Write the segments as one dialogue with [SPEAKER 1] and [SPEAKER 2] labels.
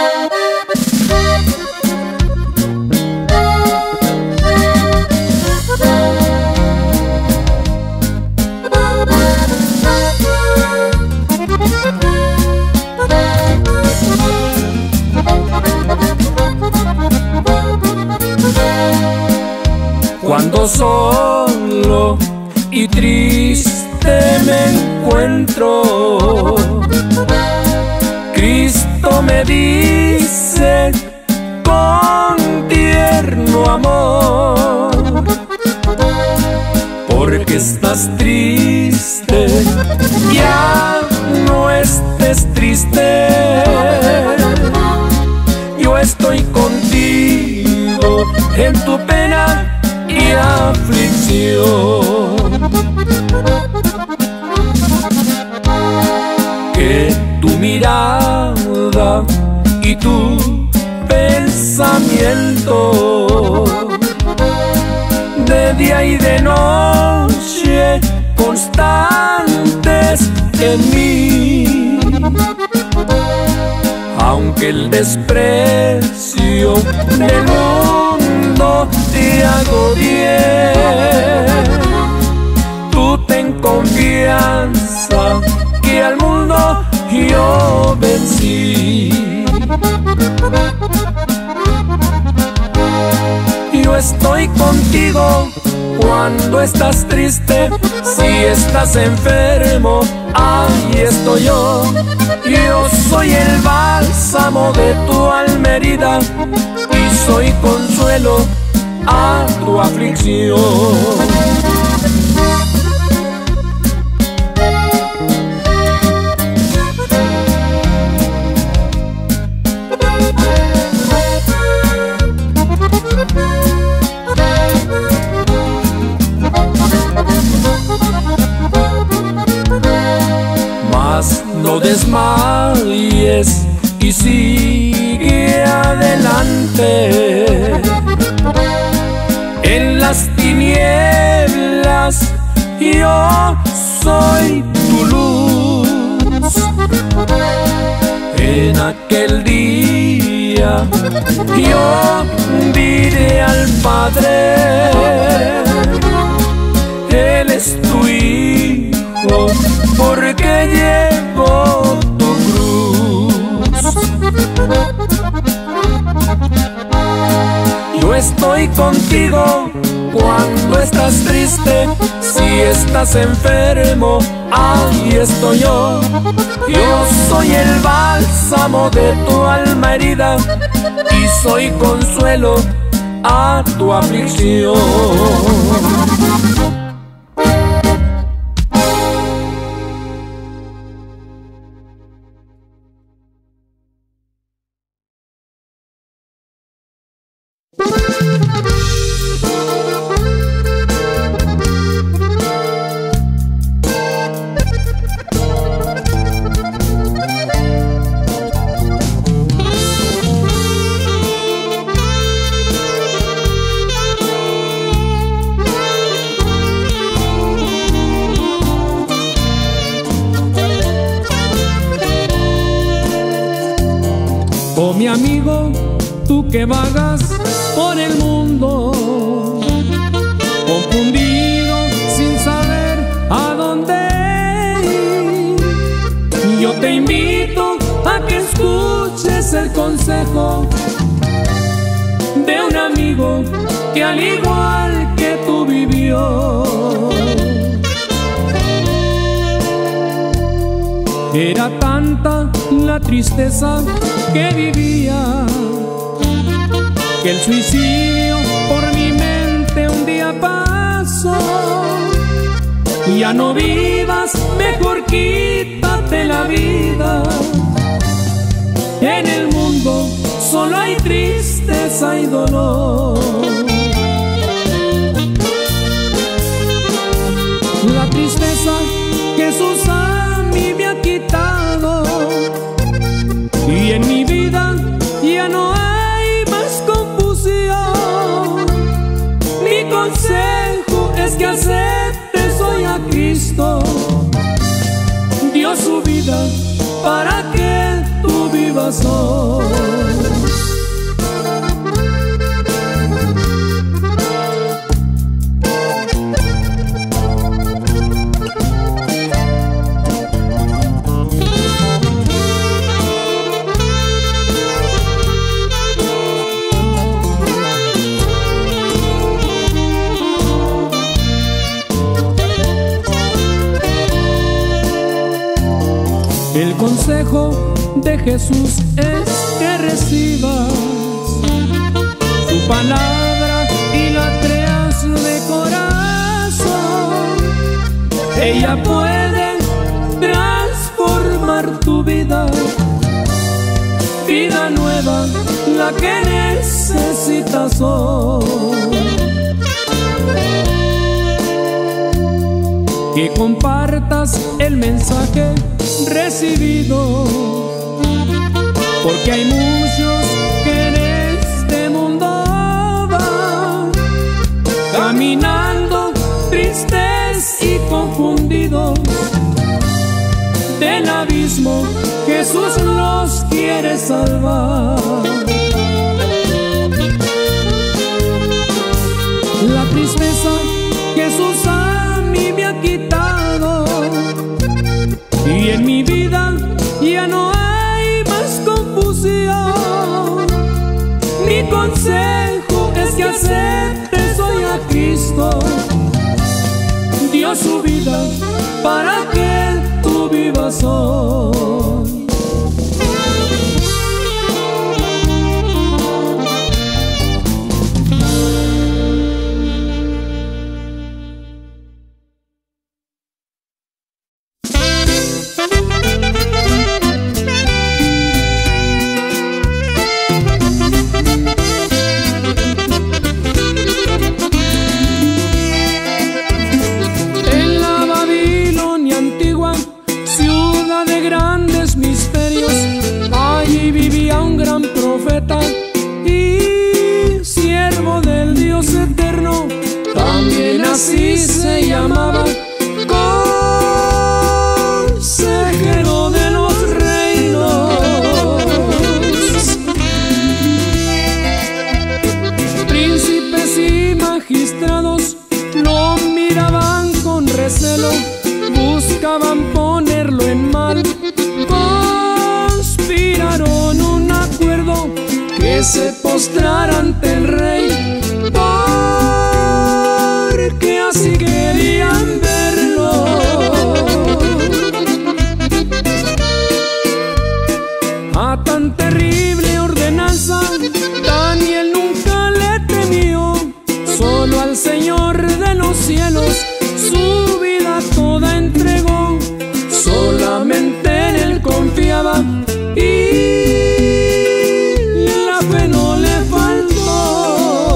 [SPEAKER 1] Cuando solo y triste me encuentro, Cristo me dice con tierno amor: porque estás triste, ya no estés triste, yo estoy contigo en tu pena y aflicción. Que tu mirada y tu pensamiento de día y de noche constantes en mí, aunque el desprecio del mundo te agobie, tú ten confianza que al mundo yo vencí. Yo estoy contigo cuando estás triste, si estás enfermo, ahí estoy yo. Yo soy el bálsamo de tu alma herida y soy consuelo a tu aflicción. No desmayes y sigue adelante. En las tinieblas yo soy tu luz. En aquel día yo diré al Padre: Él es tu Hijo, porque llevo tu cruz. Yo estoy contigo cuando estás triste, si estás enfermo, ahí estoy yo. Yo soy el bálsamo de tu alma herida y soy consuelo a tu aflicción.
[SPEAKER 2] Oh, mi amigo, tú que vagas por el mundo, confundido sin saber a dónde ir, yo te invito a que escuches el consejo de un amigo que al igual que tú vivió. Era tanta la tristeza que vivía, que el suicidio por mi mente un día pasó. Ya no vivas, mejor quítate la vida. En el mundo solo hay tristeza y dolor. La tristeza que Jesús a mí me ha quitado, y en mi vida ya no hay más confusión. Mi consejo es que aceptes hoy a Cristo. Dio su vida para que tú vivas hoy. El consejo de Jesús es que recibas su palabra y la creas de corazón. Ella puede transformar tu vida, vida nueva, la que necesitas hoy. Que compartas el mensaje recibido, porque hay muchos que en este mundo van caminando tristes y confundidos. Del abismo Jesús los quiere salvar. La tristeza Jesús a mí me ha quitado, y en mi vida ya no hay más confusión. Mi consejo es que aceptes hoy a Cristo. Dio su vida para que tú vivas hoy. Así se llamaba, consejero de los reinos. Príncipes y magistrados lo miraban con recelo, buscaban ponerlo en mal. Conspiraron un acuerdo que se postrara ante el rey, que así querían verlo. A tan terrible ordenanza Daniel nunca le temió, solo al Señor de los cielos su vida toda entregó. Solamente en Él confiaba y la fe no le faltó.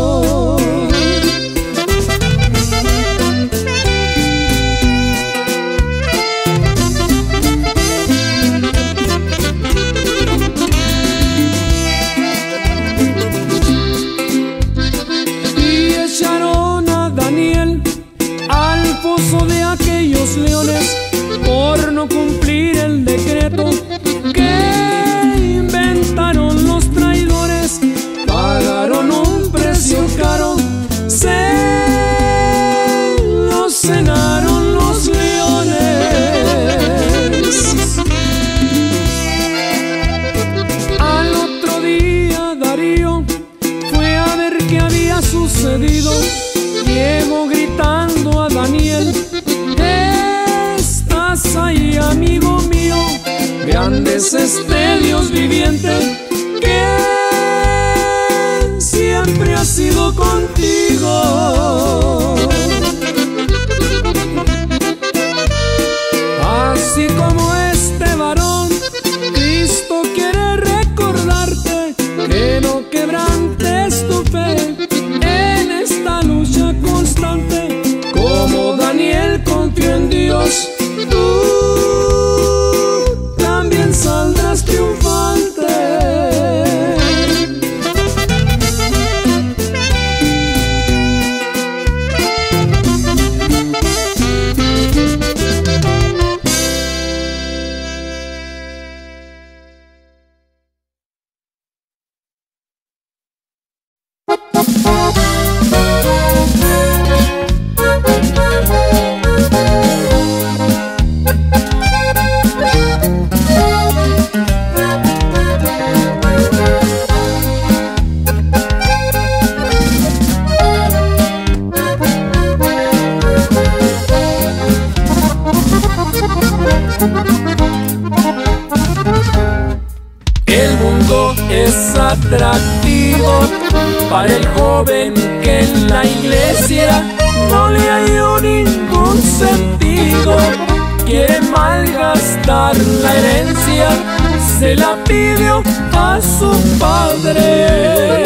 [SPEAKER 1] mundo es atractivo para el joven que en la iglesia no le halló ningún sentido. Quiere malgastar la herencia, se la pidió a su padre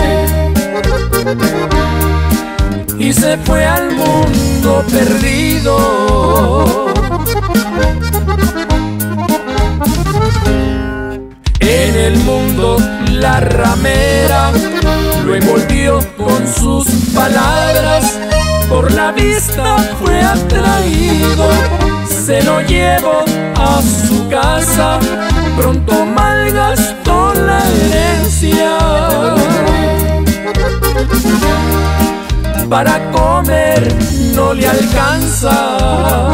[SPEAKER 1] y se fue al mundo perdido. En el mundo la ramera lo envolvió con sus palabras, por la vista fue atraído, se lo llevó a su casa, pronto malgastó la herencia. Para comer no le alcanza,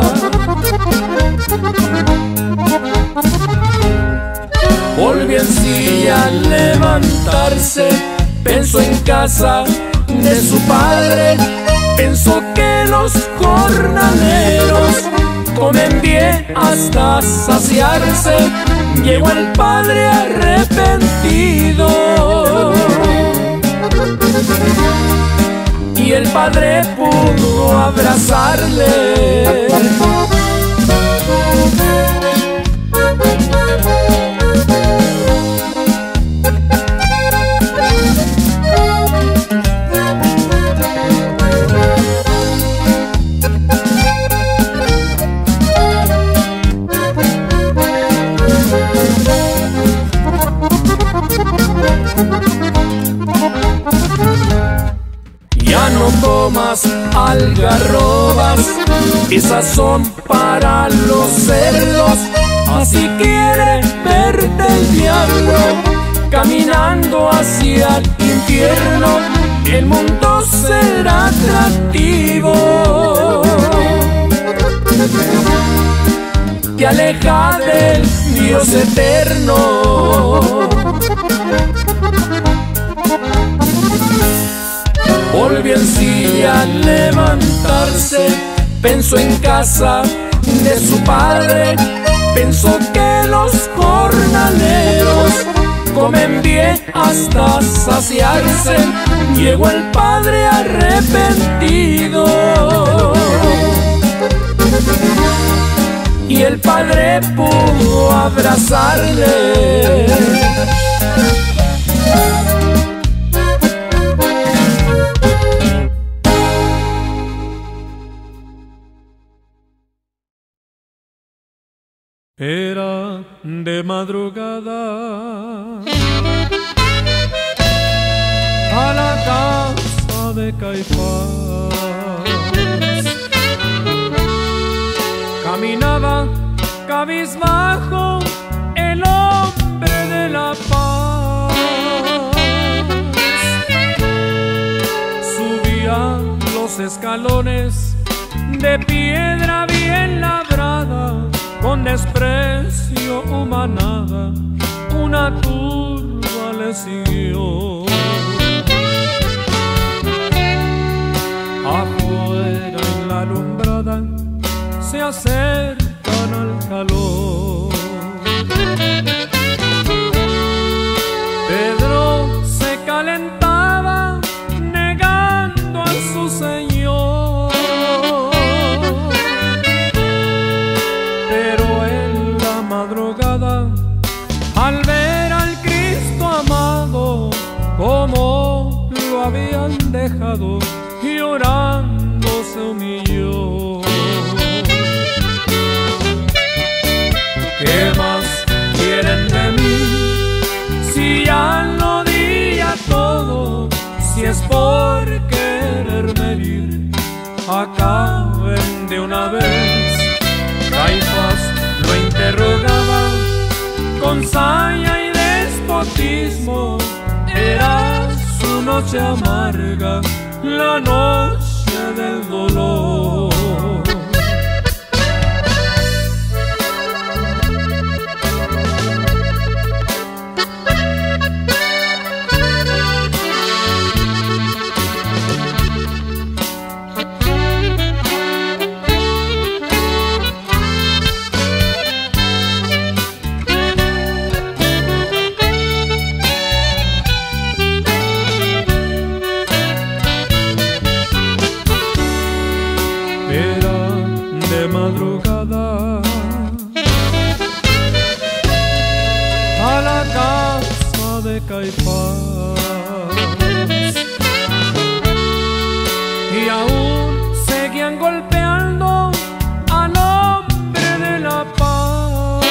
[SPEAKER 1] volvió en silla a levantarse, pensó en casa de su padre, pensó que los jornaleros comen bien hasta saciarse. Llegó el padre arrepentido y el padre pudo abrazarle. Ya no comas algarrobas, esas son para los cerdos. Así quiere verte el diablo, caminando hacia el infierno. El mundo será atractivo, te aleja del Dios eterno. Volvió en silla a levantarse, pensó en casa de su padre, pensó que los jornaleros comen bien hasta saciarse. Llegó el padre arrepentido y el padre pudo abrazarle.
[SPEAKER 2] Era de madrugada a la casa de Caifás. Caminaba cabizbajo el hombre de la paz. Subía los escalones de piedra bien labrada, con desprecio humanada, una turba le siguió. Afuera en la alumbrada se acercan al calor. Pedro se calentaba negando a su Señor, pero en la madrugada, al ver al Cristo amado, como lo habían dejado, llorando se humilló. ¿Qué más quieren de mí? Si ya lo di a todo, si es por quererme ir, acaben de una vez. Caifás lo interrogaba con saña y despotismo. Era su noche amarga, la noche del dolor. Caifás. Y aún seguían golpeando a nombre de la paz,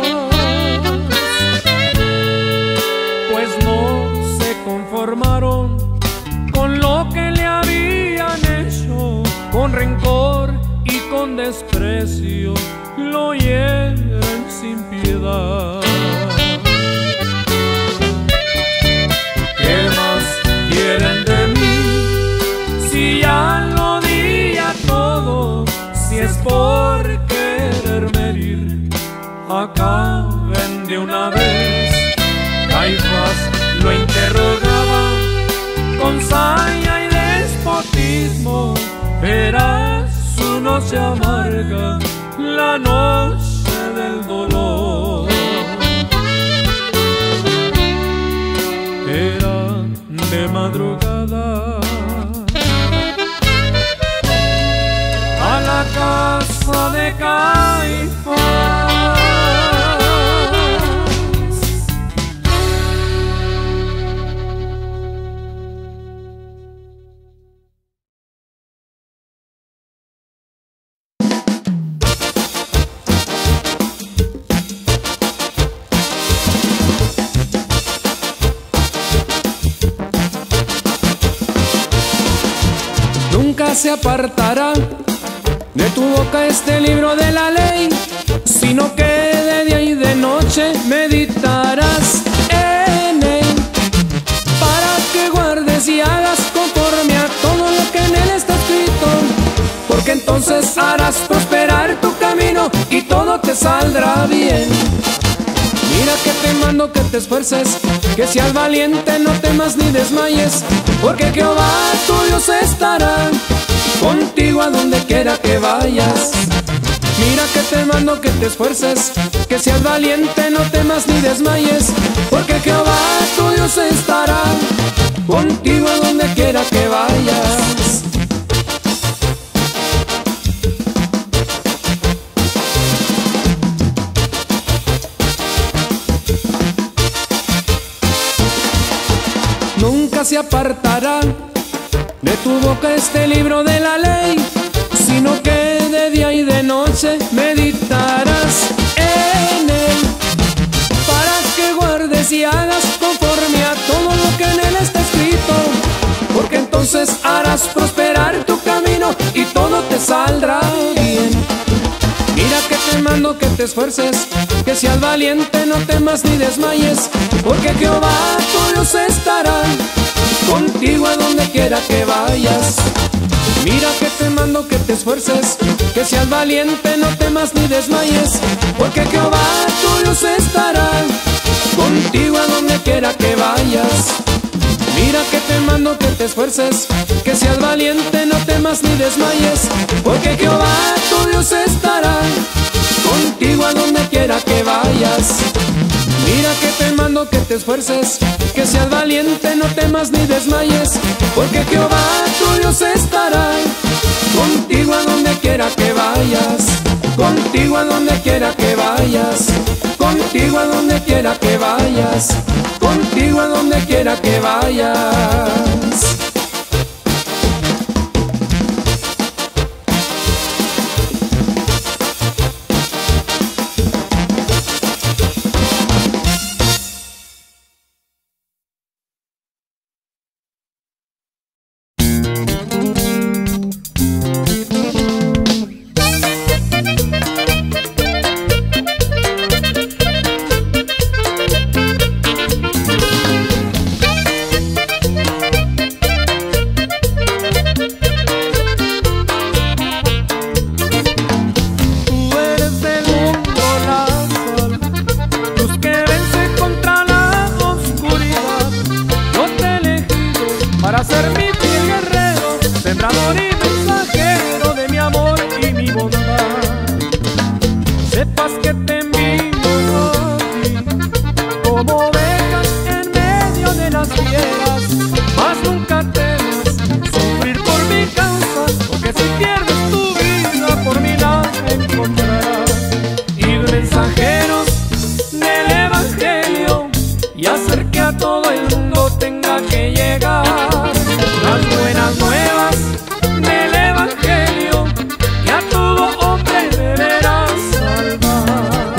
[SPEAKER 2] pues no se conformaron con lo que le habían hecho, con rencor y con desprecio lo hieren sin piedad. ¿Qué más quieren de mí si ya lo di a todo? Si es por quererme herir, acaben de una vez. Caifás lo interrogaba con saña y despotismo. Era su noche amarga, la noche del dolor. Era de madrugada, a la casa de Caifás. Nunca se apartará de tu boca este libro de la ley, sino que de día y de noche meditarás en él, para que guardes y hagas conforme a todo lo que en él está escrito, porque entonces harás prosperar tu camino y todo te saldrá bien. Mira que te mando que te esfuerces, que seas valiente, no temas ni desmayes, porque Jehová tu Dios estará contigo a donde quiera que vayas. Mira que te mando que te esfuerces, que seas valiente, no temas ni desmayes, porque Jehová tu Dios estará contigo a donde quiera que vayas. Nunca se apartará de tu boca este libro de la ley, sino que de día y de noche meditarás en él, para que guardes y hagas conforme a todo lo que en él está escrito, porque entonces harás prosperar tu camino y todo te saldrá bien. Mira que te mando que te esfuerces, que seas valiente, no temas ni desmayes, porque Jehová tu Dios estará contigo a donde quiera que vayas. Mira que te mando que te esfuerces, que seas valiente, no temas ni desmayes, porque Jehová tu Dios estará contigo a donde quiera que vayas. Mira que te mando que te esfuerces, que seas valiente, no temas ni desmayes, porque Jehová tu Dios estará contigo a donde quiera que vayas. Mira que te mando que te esfuerces, que seas valiente, no temas ni desmayes, porque Jehová tu Dios estará contigo a donde quiera que vayas, contigo a donde quiera que vayas, contigo a donde quiera que vayas, contigo a donde quiera que vayas.
[SPEAKER 1] llegar. Las buenas nuevas del Evangelio que a todo hombre deberá salvar.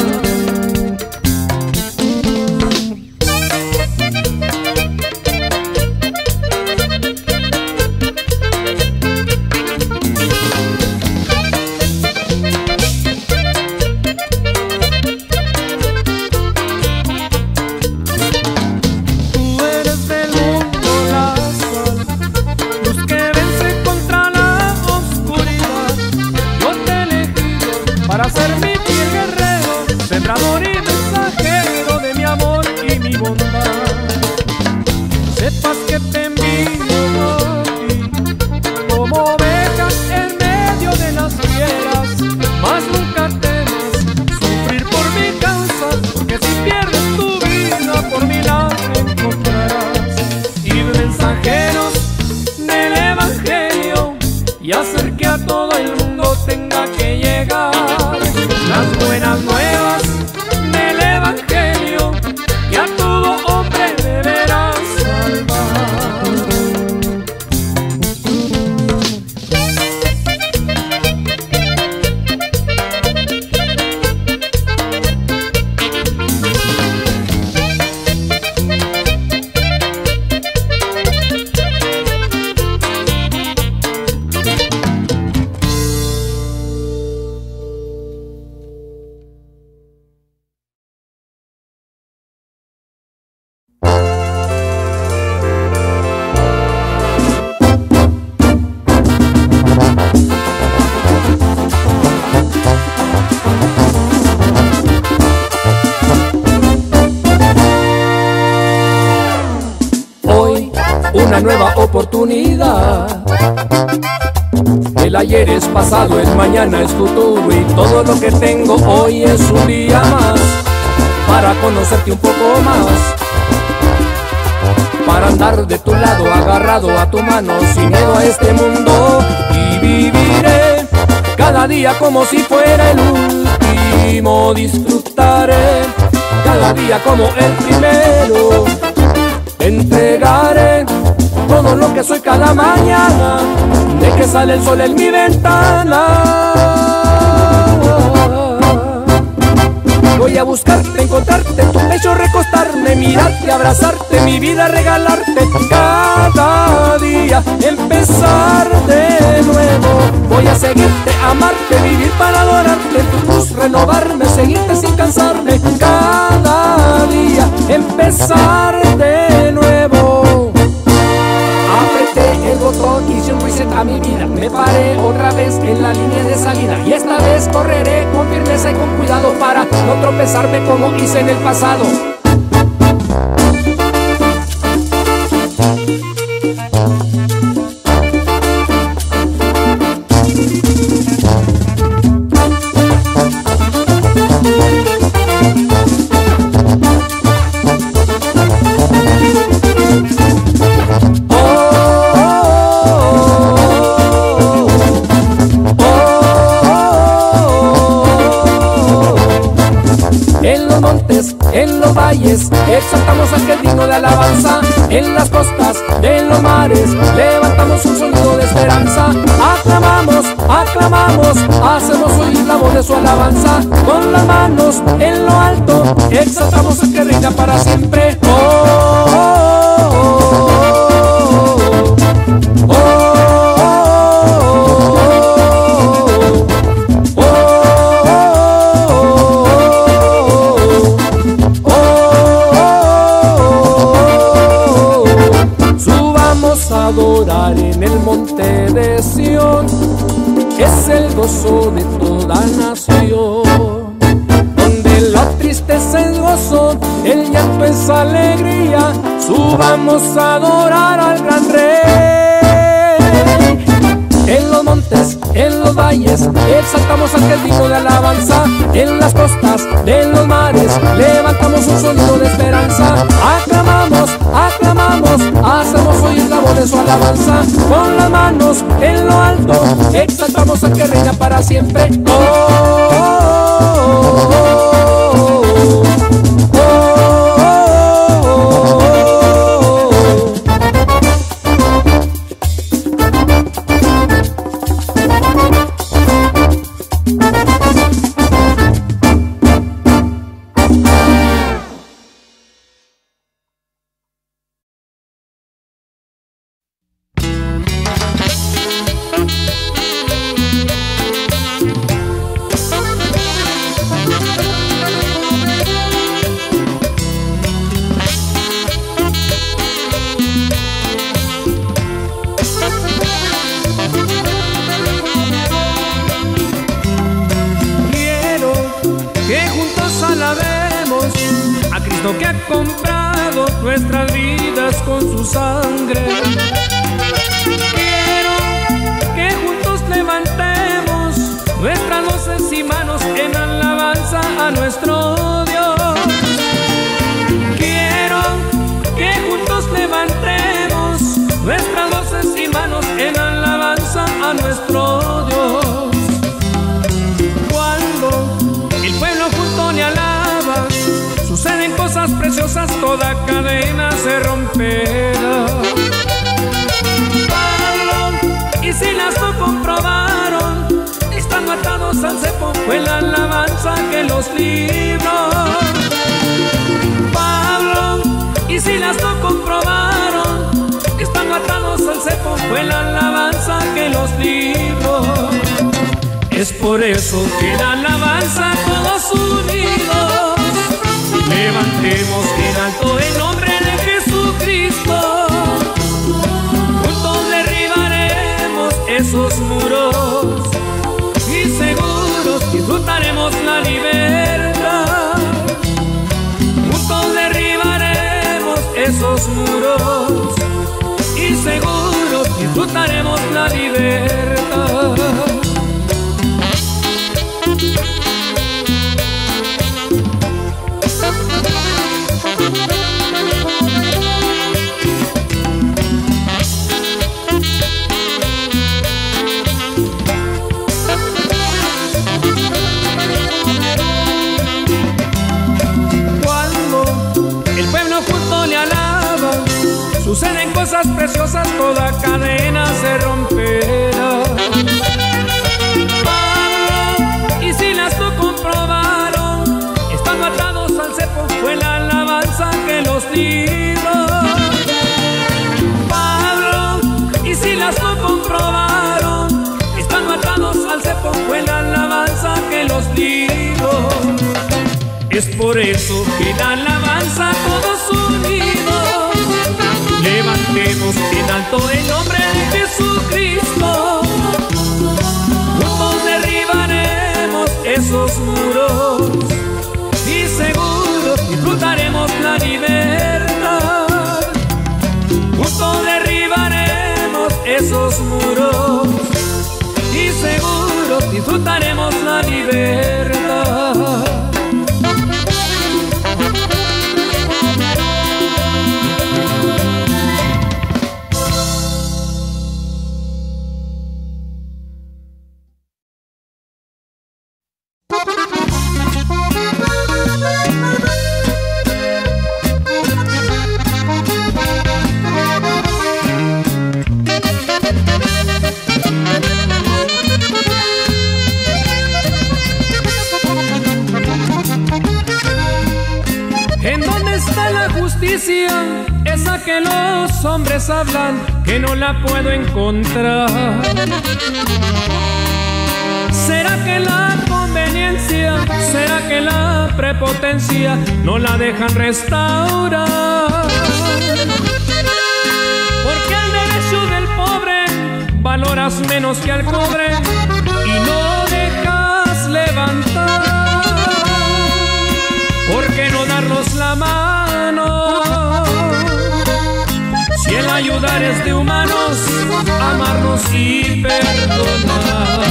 [SPEAKER 1] Tú eres del mundo la sal, luz que vence contra la oscuridad. Yo te he elegido para ser mi fiel guerrero, sembrador y mensajero de mi amor y mi bondad. Sepas que te envío a ti como oveja en medio de las fieras, mas nunca temas sufrir por mi causa, porque si pierdes tu vida por mí la encontrarás. Y mensajeros del Evangelio y hacer que a todo el mundo tenga que llegar las buenas nuevas del Evangelio que a todo hombre deberá salvar. Hoy una nueva oportunidad. El ayer es pasado, el mañana es futuro, y todo lo que tengo hoy es un día más para conocerte un poco más, para andar de tu lado, agarrado a tu mano, sin miedo a este mundo, y viviré cada día como si fuera el último. Disfrutaré cada día como el primero. Te entregaré todo lo que soy cada mañana, de que sale el sol en mi ventana. Voy a buscarte, encontrarte, en tu pecho recostarme, mirarte, abrazarte, mi vida regalarte. Cada día empezar de nuevo. Voy a seguirte, amarte, vivir para adorarte, en tu cruz renovarme, seguirte sin cansarme. Cada día empezar de nuevo. Apreté el botón, hice un reset a mi vida, me paré otra vez en la línea de salida, y esta vez correré con firmeza y con cuidado para no tropezarme como hice en el pasado. En los valles exaltamos al que es digno de alabanza, en las costas de los mares levantamos un sonido de esperanza. Aclamamos, aclamamos, hacemos oír la voz de su alabanza, con las manos en lo alto exaltamos al que reina para siempre. Adorar en el monte de Sión, es el gozo de toda nación, donde la tristeza es gozo, el llanto es alegría. Subamos a adorar al gran Rey. En los montes, en los valles exaltamos al que es digno de alabanza, en las costas de los mares levantamos un sonido de esperanza. Aclamamos, aclamamos, hacemos oír la voz de su alabanza, con las manos en lo alto exaltamos al que reina para siempre.
[SPEAKER 2] comprado nuestras vidas con su sangre. Quiero que juntos levantemos nuestras voces y manos en alabanza a nuestro Dios. Quiero que juntos levantemos nuestras voces y manos en alabanza a nuestro Dios. Cuando el pueblo junto le alaba, suceden cosas preciosas, toda cadena se romperá. Pablo y Silas lo comprobaron, estando atados al cepo, fue la alabanza que los libró. Pablo y Silas lo comprobaron, estando atados al cepo, fue la alabanza que los libró. Es por eso que la alabanza todos unidos levantemos en alto el nombre de Jesucristo. Juntos derribaremos esos muros y seguros disfrutaremos la libertad. Juntos derribaremos esos muros y seguros disfrutaremos la libertad. Suceden cosas preciosas, toda cadena se romperá. Pablo y Silas lo comprobaron, estando atados al cepo, fue la alabanza que los libró. Pablo y Silas lo comprobaron, estando atados al cepo, fue la alabanza que los libró. Es por eso que la alabanza todos unidos levantemos en alto el nombre de Jesucristo. Juntos derribaremos esos muros y seguros disfrutaremos la libertad. Juntos derribaremos esos muros y seguros disfrutaremos la libertad. Esa que los hombres hablan, que no la puedo encontrar. ¿Será que la conveniencia, será que la prepotencia no la dejan restaurar? Porque el derecho del pobre valoras menos que al cobre y no dejas levantar. ¿Por qué no darnos la mano? Si el ayudar es de humanos, amarnos y perdonar.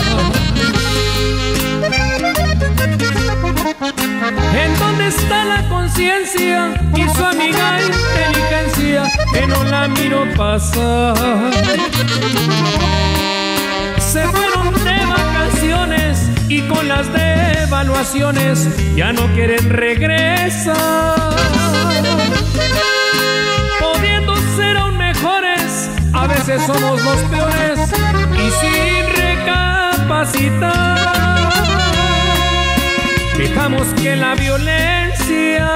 [SPEAKER 2] ¿En dónde está la conciencia y su amiga inteligencia que no la miro pasar? Se fueron de vacaciones y con las devaluaciones ya no quieren regresar. Pudiendo ser aún mejores, a veces somos los peores y sin recapacitar dejamos que la violencia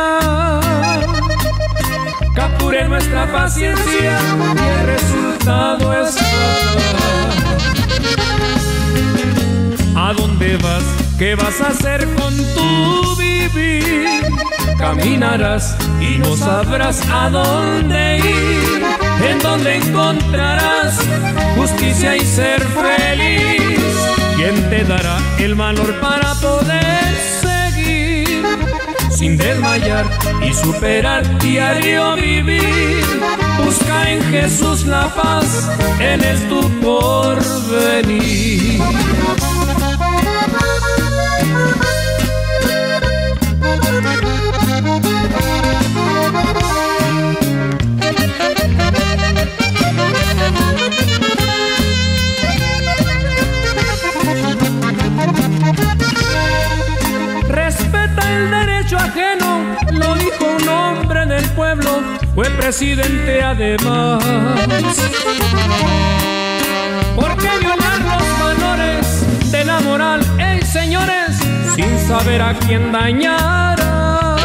[SPEAKER 2] capture nuestra paciencia y el resultado es fatal. ¿A dónde vas? ¿Qué vas a hacer con tu vivir? Caminarás y no sabrás a dónde ir. En dónde encontrarás justicia y ser feliz. ¿Quién te dará el valor para poder seguir?
[SPEAKER 1] sin desmayar y superar diario vivir. Busca en Jesús la paz, Él es tu porvenir.
[SPEAKER 2] Respeta el derecho ajeno, lo dijo un hombre del pueblo, fue presidente además. ¿Por qué violar los valores de la moral, señores, sin saber a quién dañarás?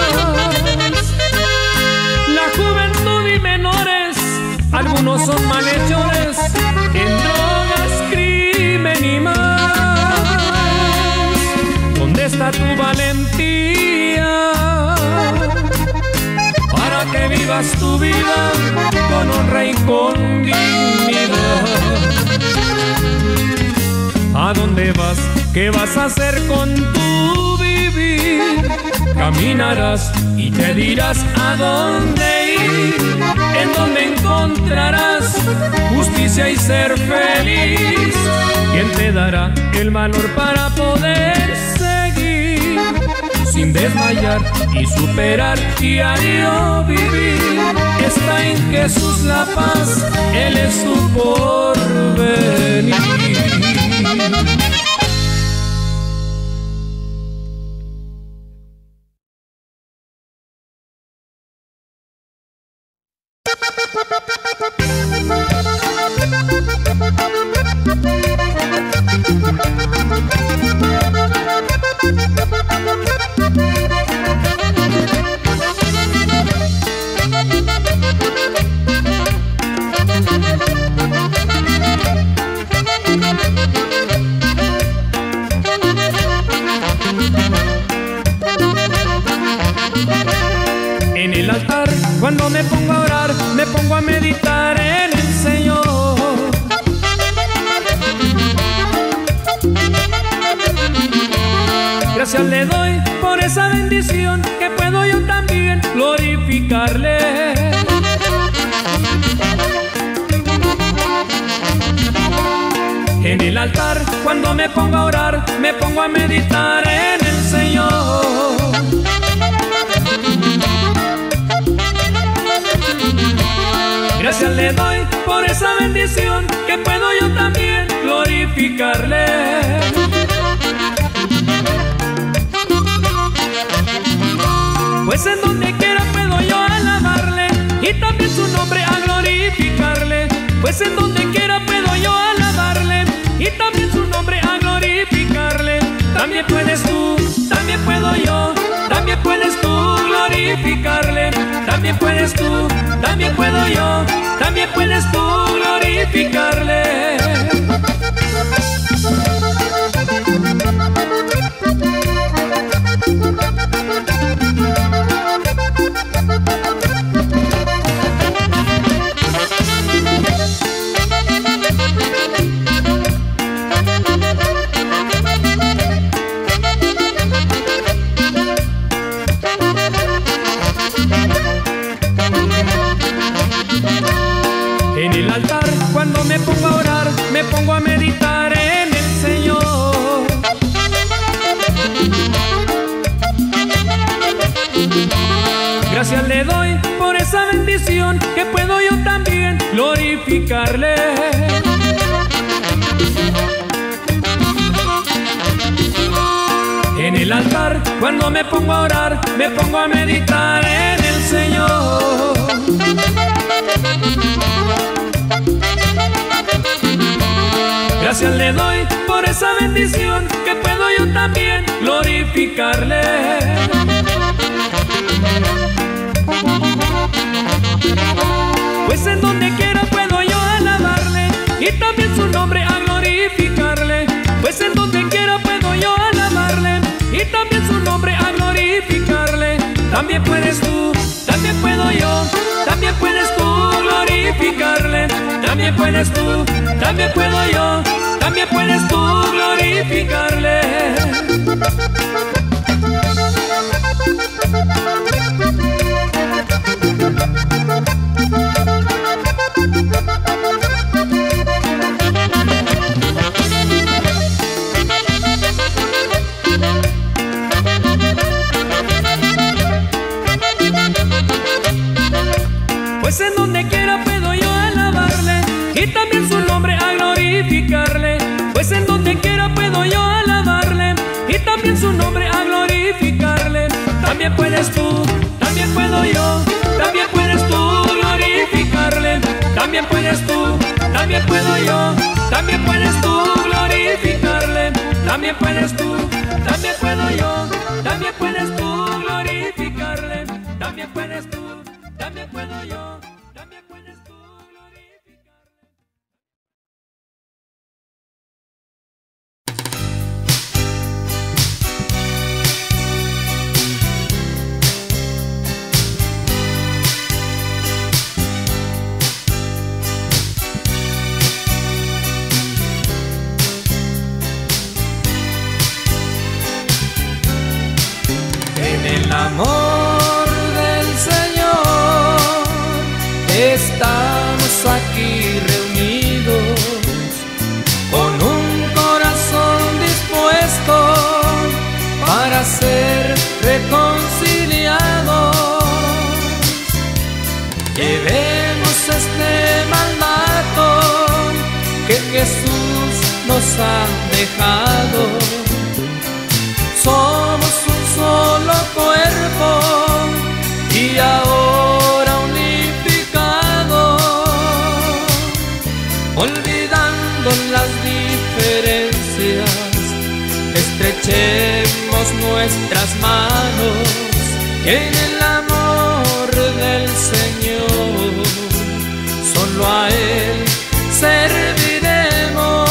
[SPEAKER 2] La juventud y menores, algunos son malhechores, en drogas, crimen y más. ¿Dónde está tu valentía para que vivas tu vida con honra y con dignidad? ¿A dónde vas? ¿Qué vas a hacer con tu vivir? Caminarás y te dirás a dónde ir, en dónde encontrarás justicia y ser feliz. ¿Quién te dará el valor para poder seguir sin desmayar y superar diario vivir? Está en Jesús la paz, Él es tu porvenir. En el altar, cuando me pongo a orar, me pongo a meditar en el Señor. Gracias le doy por esa bendición, que puedo yo también glorificarle. En el altar, cuando me pongo a orar, me pongo a meditar en el Señor. Gracias le doy por esa bendición, que puedo yo también glorificarle. Pues en donde quiera puedo yo alabarle, y también su nombre a glorificarle. Pues en donde quiera puedo yo alabarle, y también su nombre a glorificarle. También puedes tú, también puedo yo, también puedes tú glorificarle. También puedes tú, también puedo yo, también puedes tú glorificarle. En el altar, cuando me pongo a orar, me pongo a meditar en el Señor. Gracias le doy por esa bendición, que puedo yo también glorificarle. En el altar, cuando me pongo a orar, me pongo a meditar en el Señor. Gracias le doy por esa bendición, que puedo yo también glorificarle. Pues en donde quiera puedo yo alabarle, y también su nombre a glorificarle. Pues en donde quiera puedo yo alabarle, y también su nombre a glorificarle. También puedes tú, también puedo yo, también puedes tú glorificarle. También puedes tú, también puedo yo, también puedes tú glorificarle. Pues en donde quiera puedo yo alabarle y también su nombre a glorificarle. Pues en donde quiera puedo yo alabarle y también su nombre a glorificarle. También puedes tú, también puedo yo, también puedes tú glorificarle. También puedes tú, también puedo yo, también puedes tú glorificarle. También puedes tú, también puedo yo, también puedes tú glorificarle. También puedes tú, también puedo yo, también puedes tú glorificarle. En el amor del Señor estamos aquí reunidos con un corazón dispuesto para ser reconciliados. Llevemos este mandato que Jesús nos ha dejado. Somos un solo cuerpo y ahora unificados, olvidando las diferencias, estrechemos nuestras manos y en el amor del Señor solo a Él serviremos,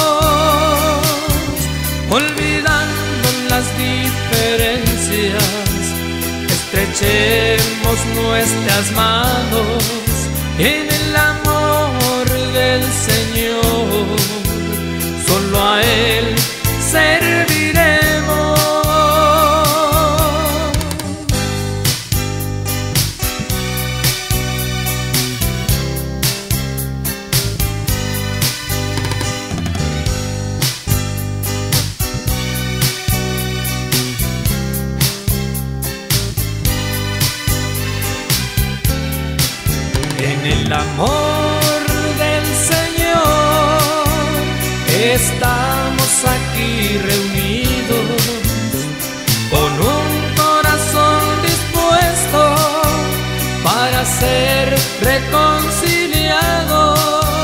[SPEAKER 2] olvidando las diferencias, estrechemos nuestras manos y en el amor del Señor solo a Él serviremos. En el amor del Señor estamos aquí reunidos con un corazón dispuesto para ser reconciliados.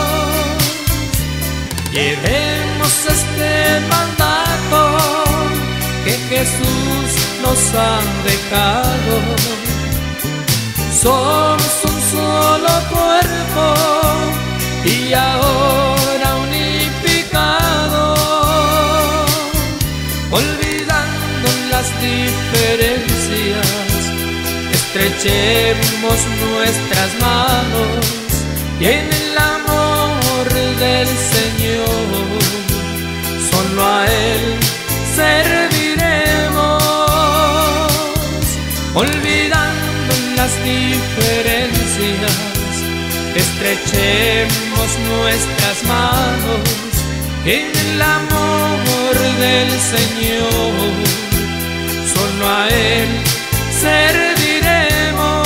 [SPEAKER 2] Llevemos este mandato que Jesús nos ha dejado. Somos un solo cuerpo y ahora unificados, olvidando las diferencias, estrechemos nuestras manos y en el amor del Señor solo a Él serviremos, olvidando las diferencias, estrechemos nuestras manos en el amor del Señor, solo a Él serviremos.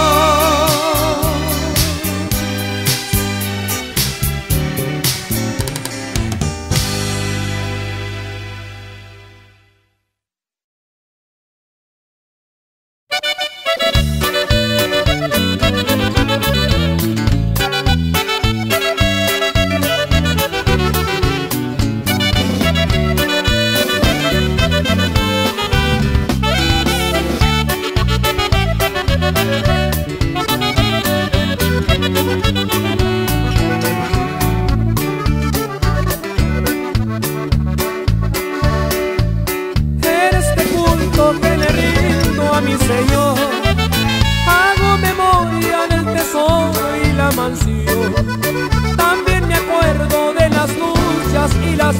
[SPEAKER 2] También me acuerdo de las luchas y las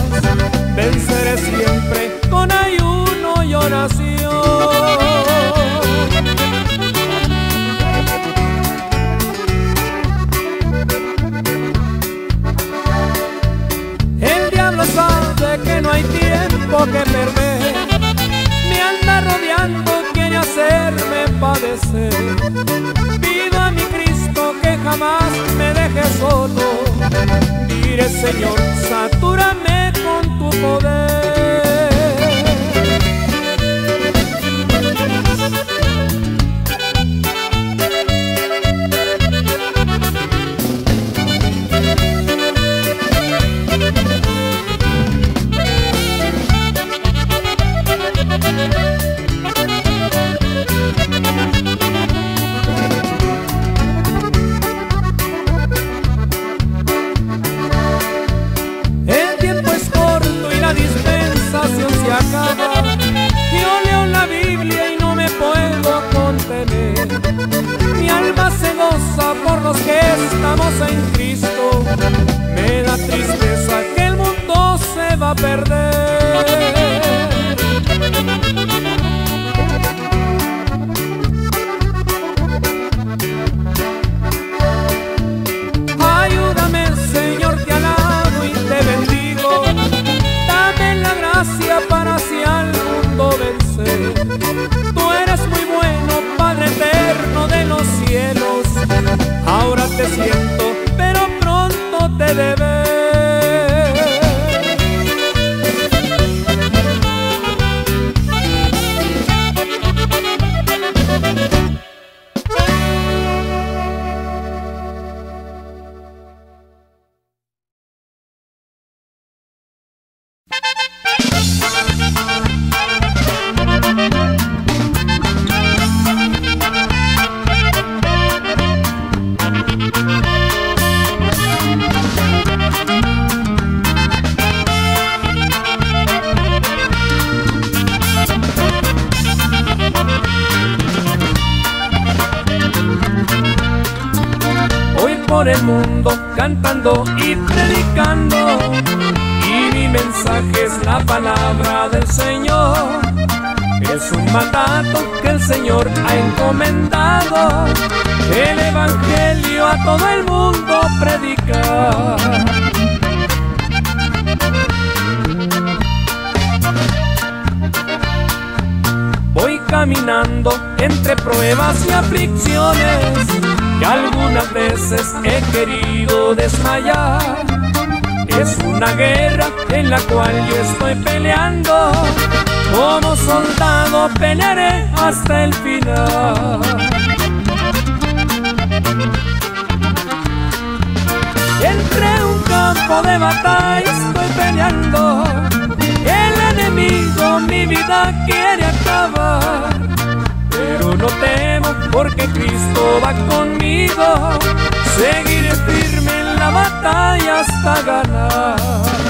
[SPEAKER 2] pruebas. Venceré siempre con ayuno y oración. vencer. Pido a mi Cristo que jamás me deje solo. Diré, Señor, satúrame con tu poder. Se acaba. Yo leo la Biblia y no me puedo contener. Mi alma se goza por los que estamos en Cristo. Me da tristeza que el mundo se va a perder. Ayúdame, Señor, te alabo y te bendigo. Dame la gracia para así al mundo vencer. Tú eres muy bueno, Padre eterno de los cielos. Ahora te siento, pero pronto te de ver. Por el mundo cantando y predicando, y mi mensaje es la palabra del Señor. Es un mandato que el Señor ha encomendado, el evangelio a todo el mundo predicar. Voy caminando entre pruebas y aflicciones, que algunas veces he querido desmayar. Es una guerra en la cual yo estoy peleando. Como soldado pelearé hasta el final. Entre un campo de batalla estoy peleando. El enemigo mi vida quiere acabar, pero no temo porque Cristo va conmigo. Seguiré firme en la batalla hasta ganar.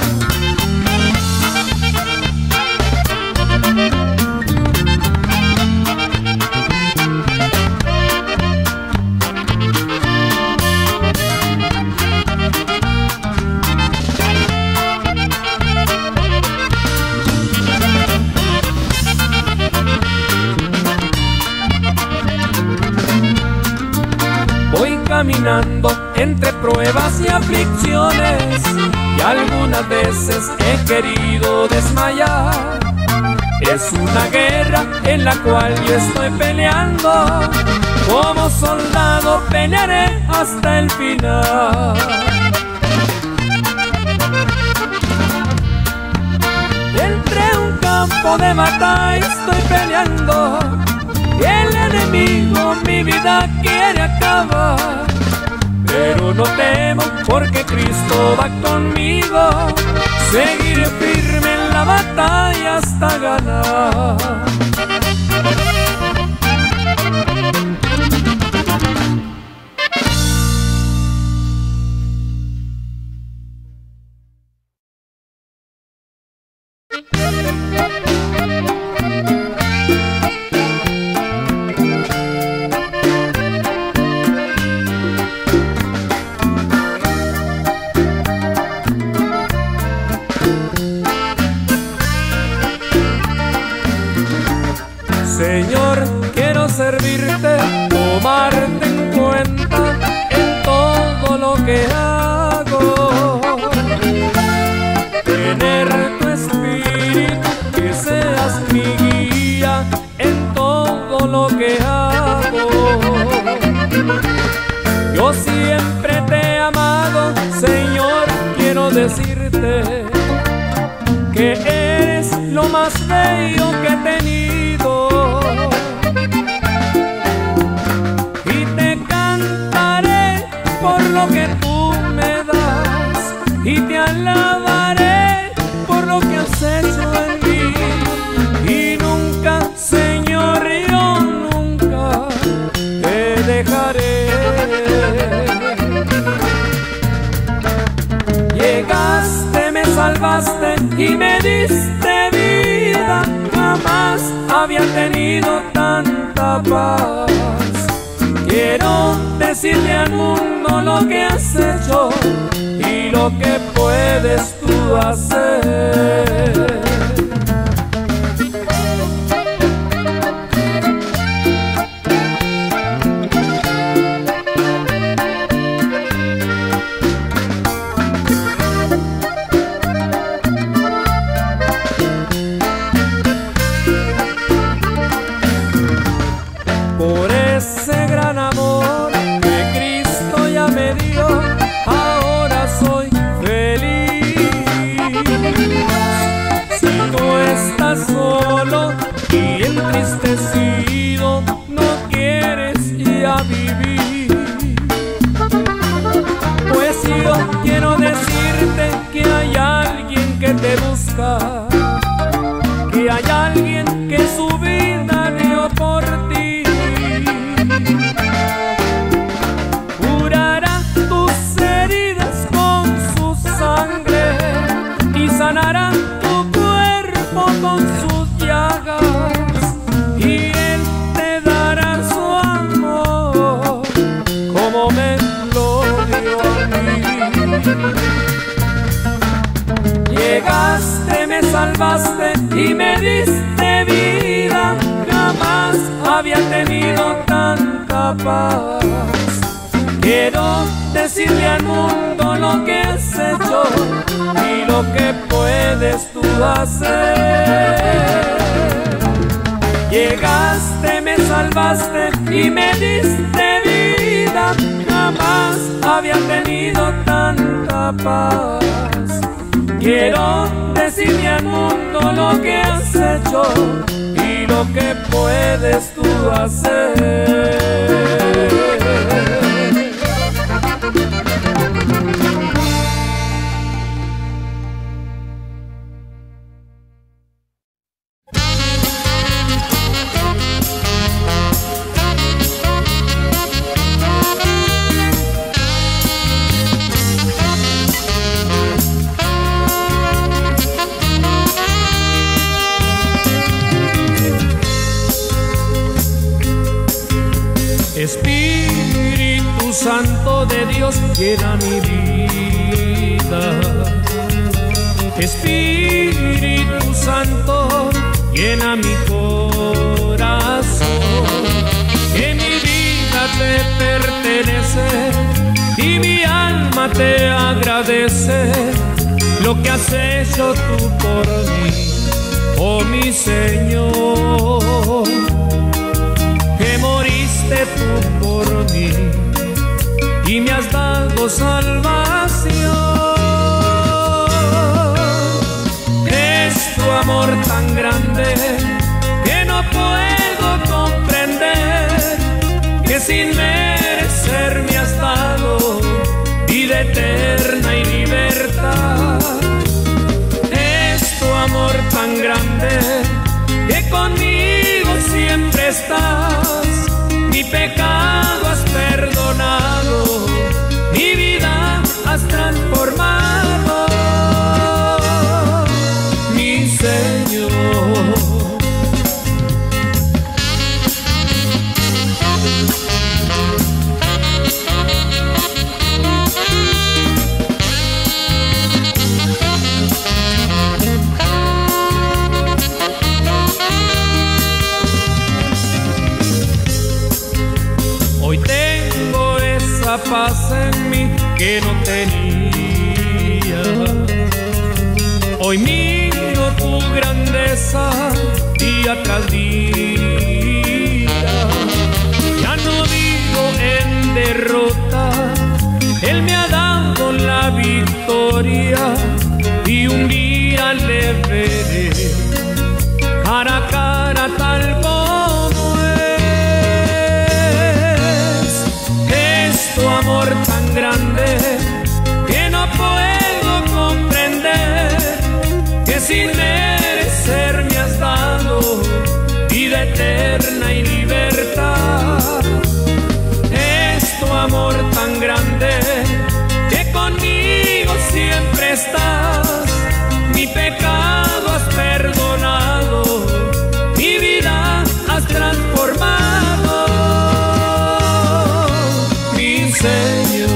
[SPEAKER 2] Caminando entre pruebas y aflicciones, y algunas veces he querido desmayar. Es una guerra en la cual yo estoy peleando. Como soldado pelearé hasta el final. Entre un campo de batalla estoy peleando. El enemigo mi vida quiere acabar, pero no temo porque Cristo va conmigo. Seguiré firme en la batalla hasta ganar. más bello que he tenido. Y te cantaré por lo que tú me das, y te alabaré por lo que has hecho en mí. Y nunca, Señor, yo nunca te dejaré. Llegaste, me salvaste y me diste vida. Jamás había tenido tanta paz. Quiero decirle al mundo lo que has hecho y lo que puedes tú hacer. Por ese gran amor que Cristo ya me dio, ahora soy feliz. Si tú estás solo y entristecido, no quieres ya vivir, pues yo quiero decirte que hay alguien que te busca, que hay alguien que su vida dio por ti. Curará tus heridas con su sangre y sanará tu cuerpo con sus llagas, y Él te dará su amor como me lo dio a mí. Llegaste, me salvaste y me diste vida. Jamás había tenido tanta paz. Quiero decirle al mundo lo que has hecho y lo que puedes tú hacer. Llegaste, me salvaste y me diste vida. Jamás había tenido tanta paz. Quiero decirle al mundo lo que has hecho y lo que puedes tú hacer. Espíritu Santo de Dios, llena mi vida. Espíritu Santo, llena mi corazón. Que mi vida te pertenece y mi alma te agradece lo que has hecho tú por mí, oh mi Señor. Que moriste tú por mí y me has dado salvación. Es tu amor tan grande que no puedo comprender, que sin merecer me has dado vida eterna y libertad. Es tu amor tan grande que conmigo siempre estás. Mi pecado has perdonado, mi vida has transformado, mi Señor. Hoy tengo esa paz en mí que no tenía. Hoy miro tu grandeza día tras día. Ya no vivo en derrota, Él me ha dado la victoria y un día le veré cara a cara tal como es tu amor tan grande que no puedo comprender, que sin merecer me has dado vida eterna y libertad. Es tu amor tan grande que conmigo siempre estás, mi pecado has perdonado, mi vida has transformado, mi Señor.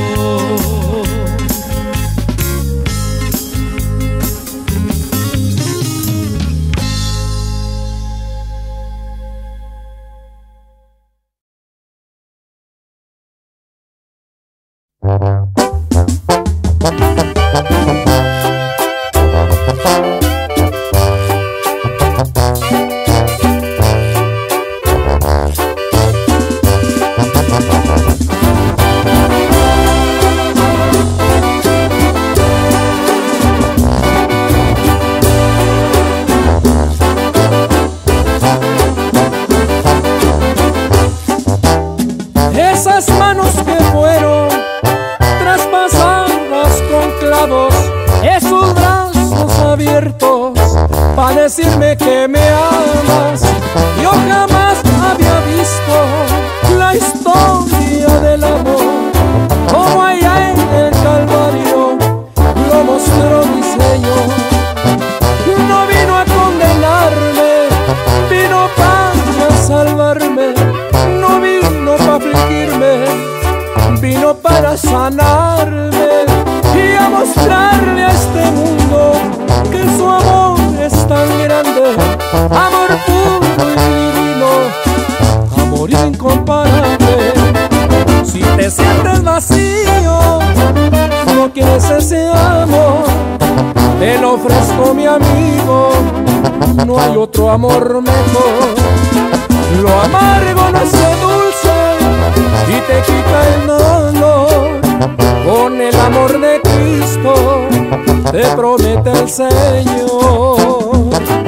[SPEAKER 1] Esas manos que fueron traspasadas con clavos, esos brazos abiertos para decirme que me amas. Yo jamás había visto la historia del amor como allá en el Calvario lo mostró mi Señor. No vino a condenarme, vino para salvarme, no vino para afligirme, vino para sanarme y a mostrarle a este mundo que su amor es tan grande, amor puro y divino, amor incomparable. Si te sientes vacío, no quieres ese amor, te lo ofrezco mi amigo, no hay otro amor mejor. Lo amargo no hace dulce y te quita el dolor, con el amor de Cristo te promete el Señor.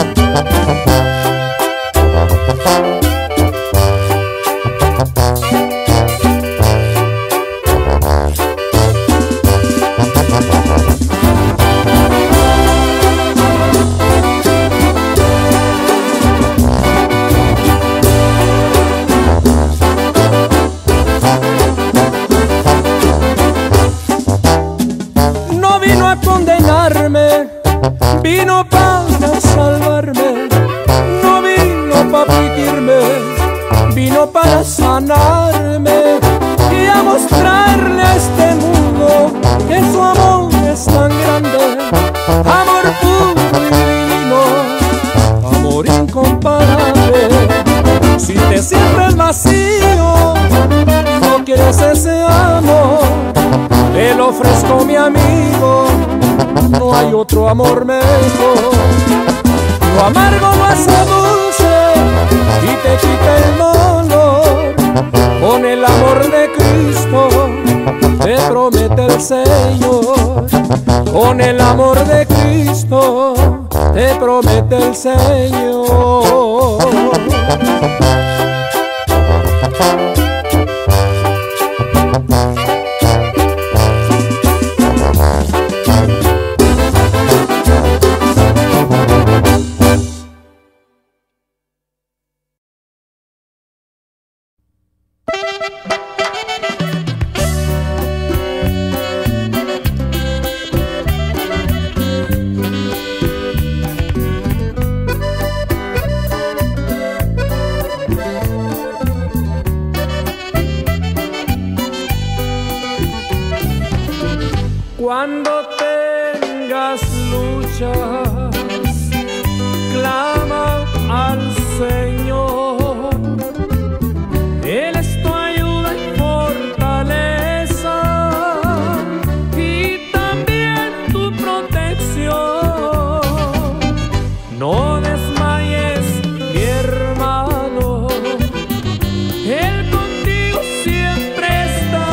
[SPEAKER 1] Vino para salvarme, no vino para afligirme, vino para sanarme y a mostrarle a este mundo que su amor es tan grande, amor puro y divino, amor incomparable. Si te sientes vacío, no quieres ese amor, te lo ofrezco mi amigo, no hay otro amor mejor. Lo amargo no hace dulce y te quita el dolor, con el amor de Cristo te promete el Señor. Con el amor de Cristo te promete el Señor. Cuando tengas luchas, clama al Señor. Él es tu ayuda y fortaleza y también tu protección. No desmayes, mi hermano, Él contigo siempre está.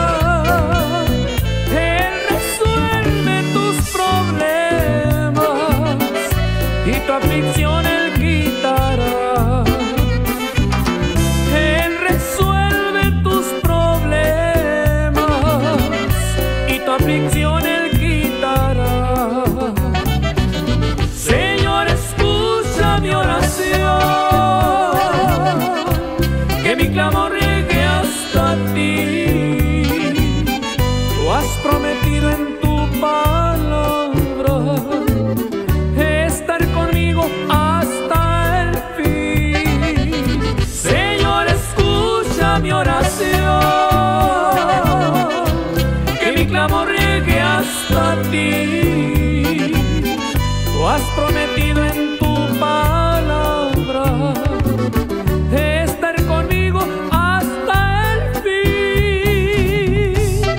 [SPEAKER 1] Él resuelve tus problemas y tu aflicción Él quita.
[SPEAKER 2] aflicción Él quitará. Señor, escucha mi oración, que mi clamor llegue hasta ti. Tú has prometido en tu palabra estar conmigo hasta el fin. Señor, escucha mi oración, que mi clamor llegue hasta ti. Tú has prometido en tu palabra estar conmigo hasta el fin.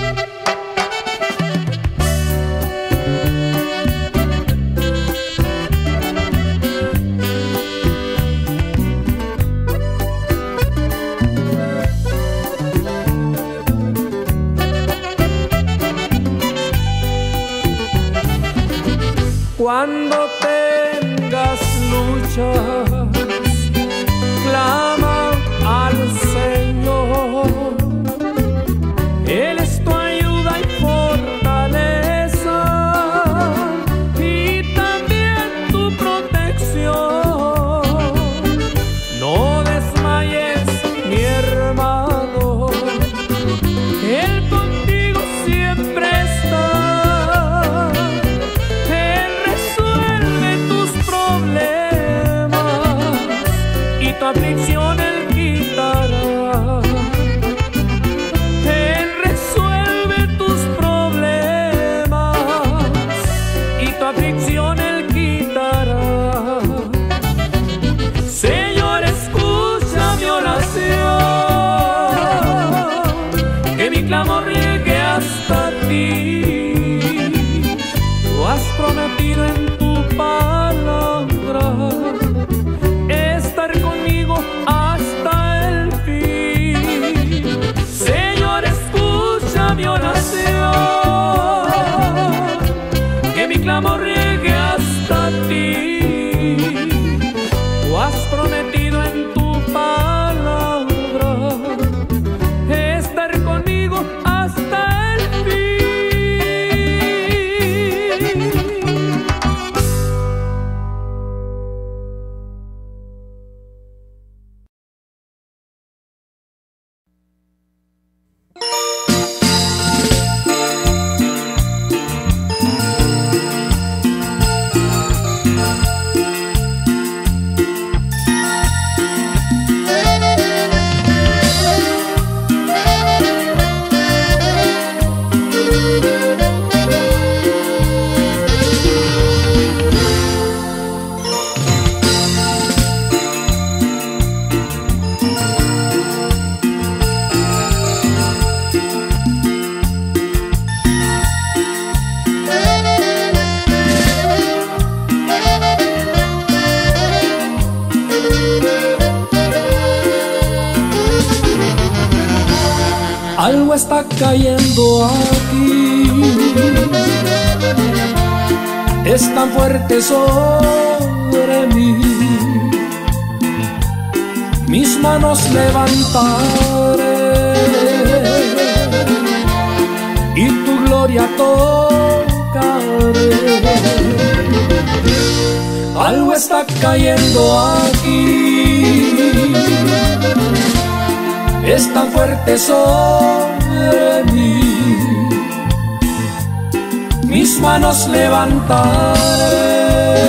[SPEAKER 2] Cuando tengas luchas, clama al Señor. Él es tu ayuda y fortaleza, y también tu protección. No desmayes, mi hermano, Él contigo siempre está. Tu aflicción Él quitará. Él resuelve tus problemas y tu aflicción Él quitará. Señor, escucha mi oración, que mi clamor llegue hasta ti. Tú has prometido en tu palabra estar conmigo hasta el fin. Señor, escucha mi oración, que mi clamor llegue hasta ti. Tú has prometido en tu palabra estar conmigo hasta el fin. Algo está cayendo aquí, es tan fuerte sobre mí. Mis manos levantaré y tu gloria tocaré. Algo está cayendo aquí, es tan fuerte sobre mí. Mis manos levantaré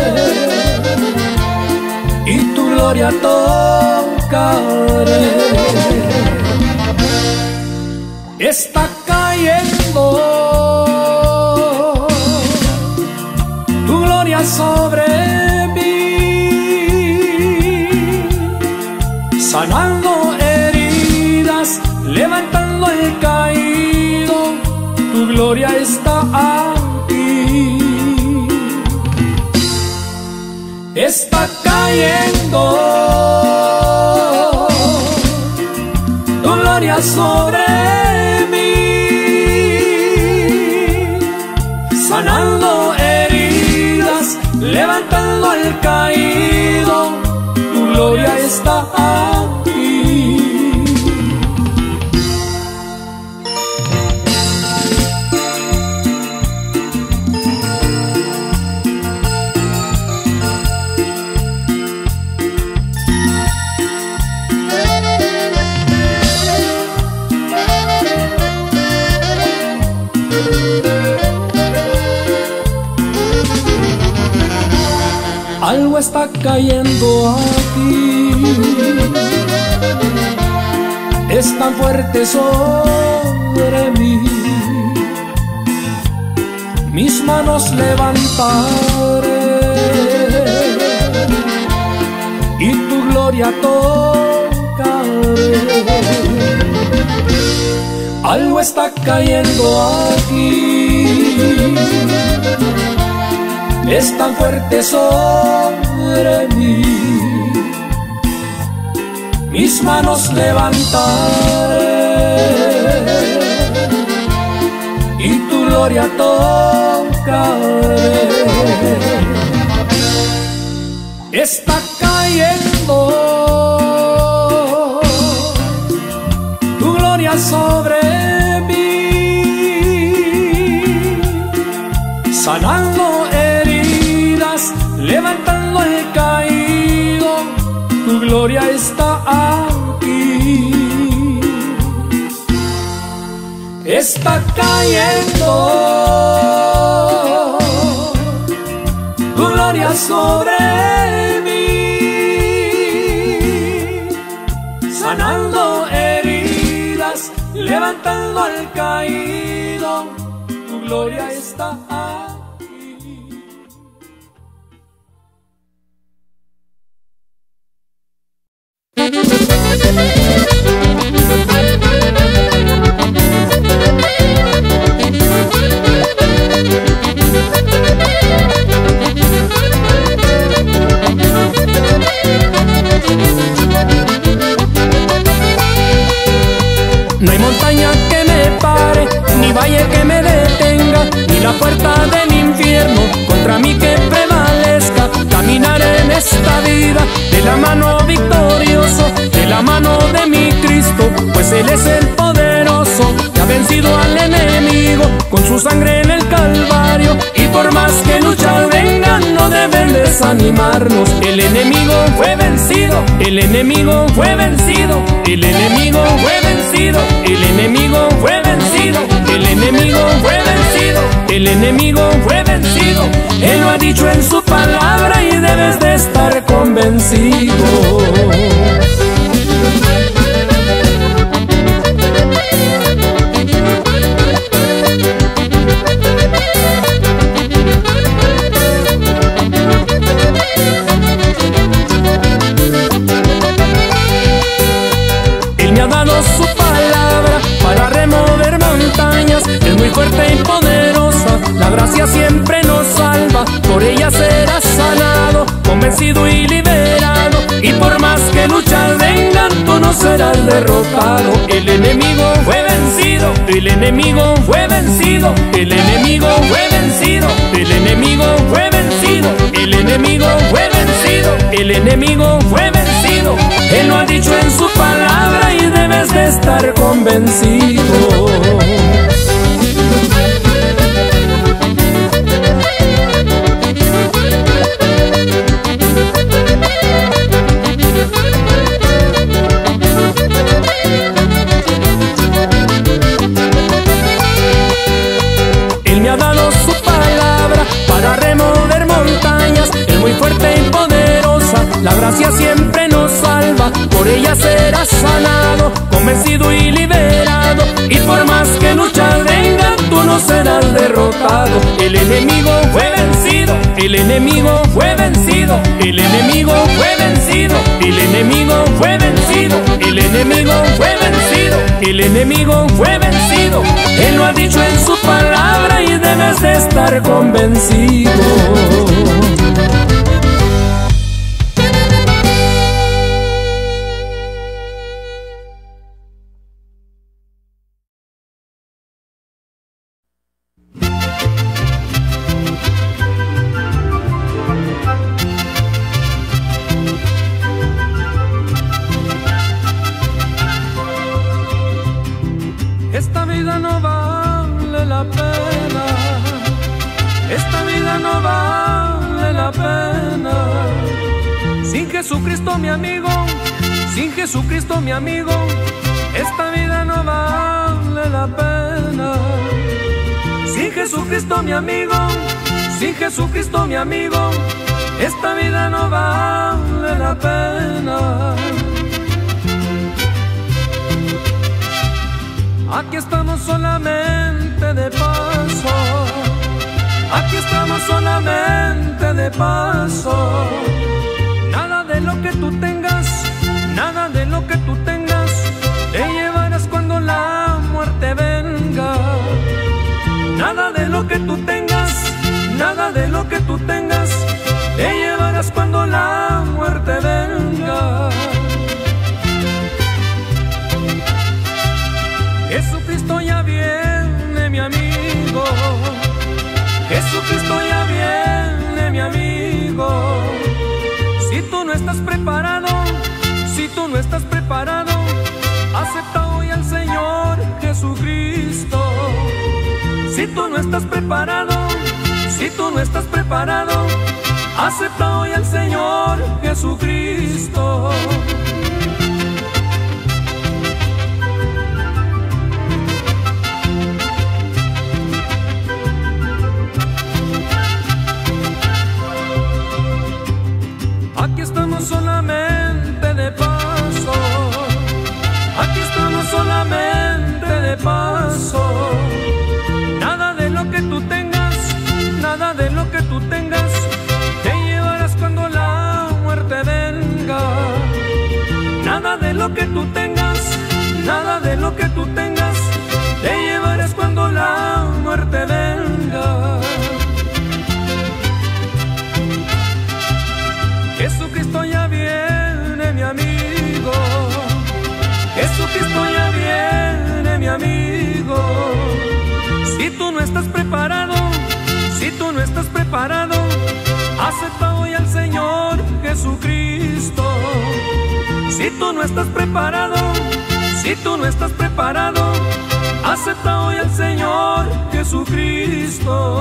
[SPEAKER 2] y tu gloria tocaré. Está cayendo tu gloria sobre mí, sanando heridas, levantando el caído. Tu gloria está aquí. Está cayendo tu gloria sobre mí, sanando heridas, levantando el caído. Tu gloria está aquí.
[SPEAKER 1] Algo está cayendo aquí, es tan fuerte sobre mí. Mis manos levantaré y tu gloria tocaré. Algo está cayendo aquí, es tan fuerte sobre mí. Mis manos levantaré y tu gloria tocaré. Está cayendo tu gloria sobre mí, sanando heridas, levantando al caído. Tu gloria está aquí. Está cayendo tu gloria sobre mí, sanando heridas, levantando al caído. Tu gloria está aquí. No hay montaña que me pare, ni valle que me detenga, ni la puerta del infierno contra mí que prevalezca. Caminaré en esta vida de la mano victorioso, de la mano de mi Cristo, pues Él es el poderoso, que ha vencido al enemigo con su sangre en el Calvario. Y por más que luchas vengan, no deben desanimarnos. El enemigo fue vencido, el enemigo fue vencido, el enemigo fue vencido, el enemigo fue vencido, el enemigo fue vencido, el enemigo fue vencido. Él lo ha dicho en su palabra y debes de estar convencido. Él me ha dado su palabra para remover montañas. Es muy fuerte y poderosa, la gracia siempre nos salva. Por ella serás sanado, convencido y liberado. Y por más que luchas vengan, tú no serás derrotado. El enemigo fue vencido, el enemigo fue vencido, el enemigo fue vencido, el enemigo fue vencido, el enemigo fue vencido, el enemigo fue vencido. Él lo ha dicho en su palabra y debes de estar convencido. Él me ha dado su palabra para remover montañas. Es muy fuerte y poderosa, la gracia siempre nos salva. Por ella serás sanado, convencido y liberado. Y por más que luchas vengan, tú no serás derrotado. El enemigo fue vencido, el enemigo fue vencido, el enemigo fue vencido, el enemigo fue vencido, el enemigo fue vencido, el enemigo fue vencido. Él lo ha dicho en su palabra y debes de estar convencido. Esta vida no vale la pena, esta vida no vale la pena. Sin Jesucristo mi amigo, sin Jesucristo mi amigo, esta vida no vale la pena. Sin Jesucristo mi amigo, sin Jesucristo mi amigo, esta vida no vale la pena. Aquí estamos solamente de paso, aquí estamos solamente de paso. Nada de lo que tú tengas, nada de lo que tú tengas, te llevarás cuando la muerte venga. Nada de lo que tú tengas, nada de lo que tú tengas, te llevarás cuando la muerte venga. Jesucristo ya viene, mi amigo. Jesucristo ya viene, mi amigo. Si tú no estás preparado, si tú no estás preparado, acepta hoy al Señor Jesucristo. Si tú no estás preparado, si tú no estás preparado, acepta hoy al Señor Jesucristo. Aquí estamos solamente de paso, aquí estamos solamente de paso. Nada de lo que tú tengas, nada de lo que tú tengas, te llevarás cuando la muerte venga. Nada de lo que tú tengas, nada de lo que tú tengas, te llevarás cuando la muerte venga. Jesucristo ya viene, mi amigo. Jesucristo ya viene, mi amigo. Si tú no estás preparado, si tú no estás preparado, acepta hoy al Señor Jesucristo. Si tú no estás preparado, si tú no estás preparado, acepta hoy al Señor Jesucristo.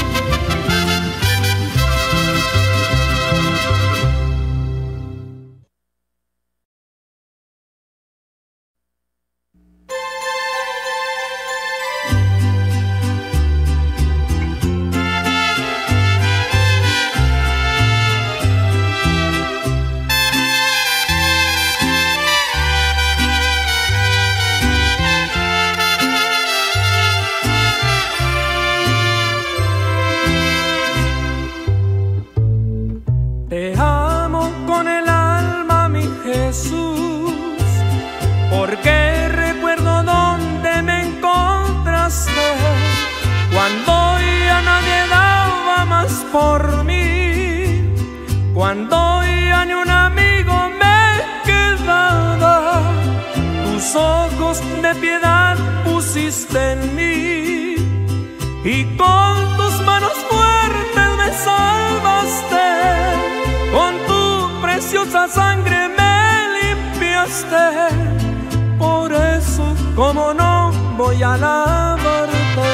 [SPEAKER 2] Te amo con el alma, mi Jesús, porque recuerdo dónde me encontraste, cuando ya nadie daba más por mí, cuando ya ni un amigo me quedaba. Tus ojos de piedad pusiste en mí, y con tus manos fuertes me salvaste. Con tu preciosa sangre me limpiaste. Por eso, como no voy a alabarte,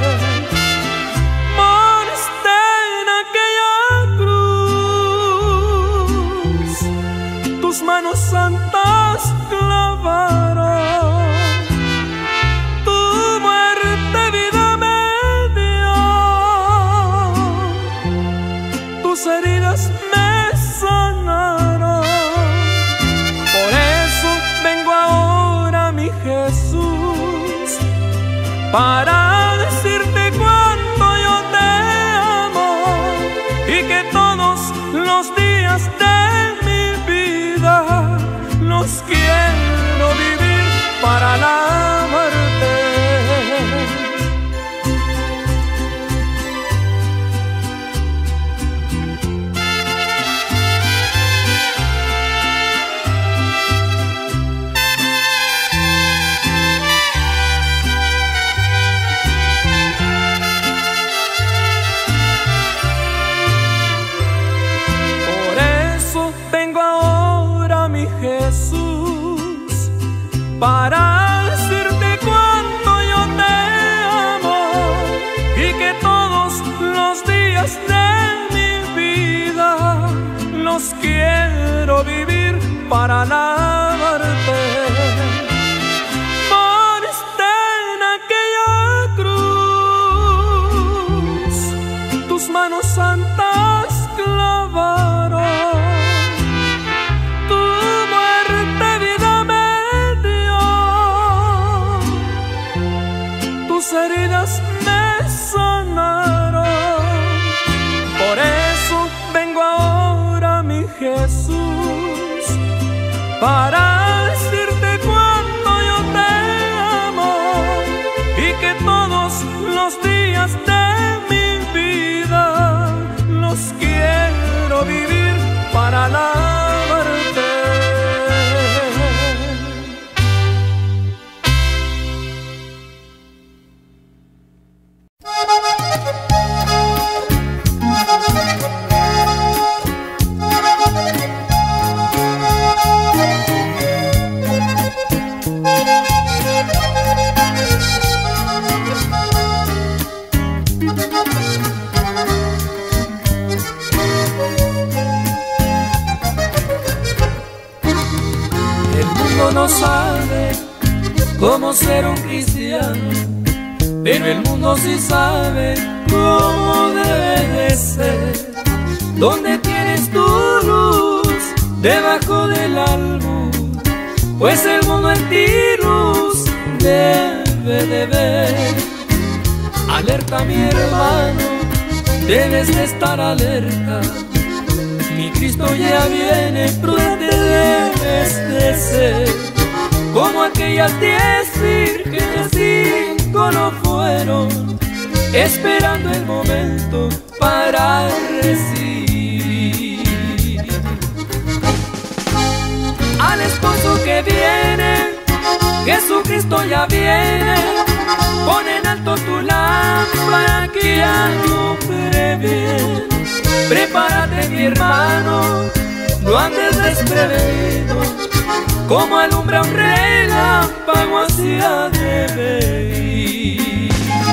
[SPEAKER 2] moriste en aquella cruz, tus manos santas clavaron. Tu muerte vida me dio, tus heridas me sanaron. Por eso vengo ahora, mi Jesús, para decirte cuánto yo te amo, y que todos los días de mi vida los quiero vivir para alabarte. Jesús, para decirte cuánto yo te amo, y que todos los días de mi vida los quiero vivir para alabarte. Moriste en aquella cruz, tus manos santas clavadas.
[SPEAKER 1] para decirte cuánto yo te amo y que todos los días de mi vida los quiero vivir para alabarte.
[SPEAKER 2] No sabe cómo ser un cristiano, pero el mundo sí sabe cómo debe de ser. ¿Dónde tienes tu luz? Debajo del almud, pues el mundo en ti luz debe de ver. Alerta, mi hermano, debes de estar alerta. Mi Cristo ya viene, prudente debes de ser. Como aquellas 10 vírgenes, 5 no fueron, esperando el momento para recibir al esposo que viene. Jesucristo ya viene. Pon en alto tu lámpara que alumbre bien. Prepárate, mi hermano, no andes desprevenido. Como alumbra un relámpago así ha de venir.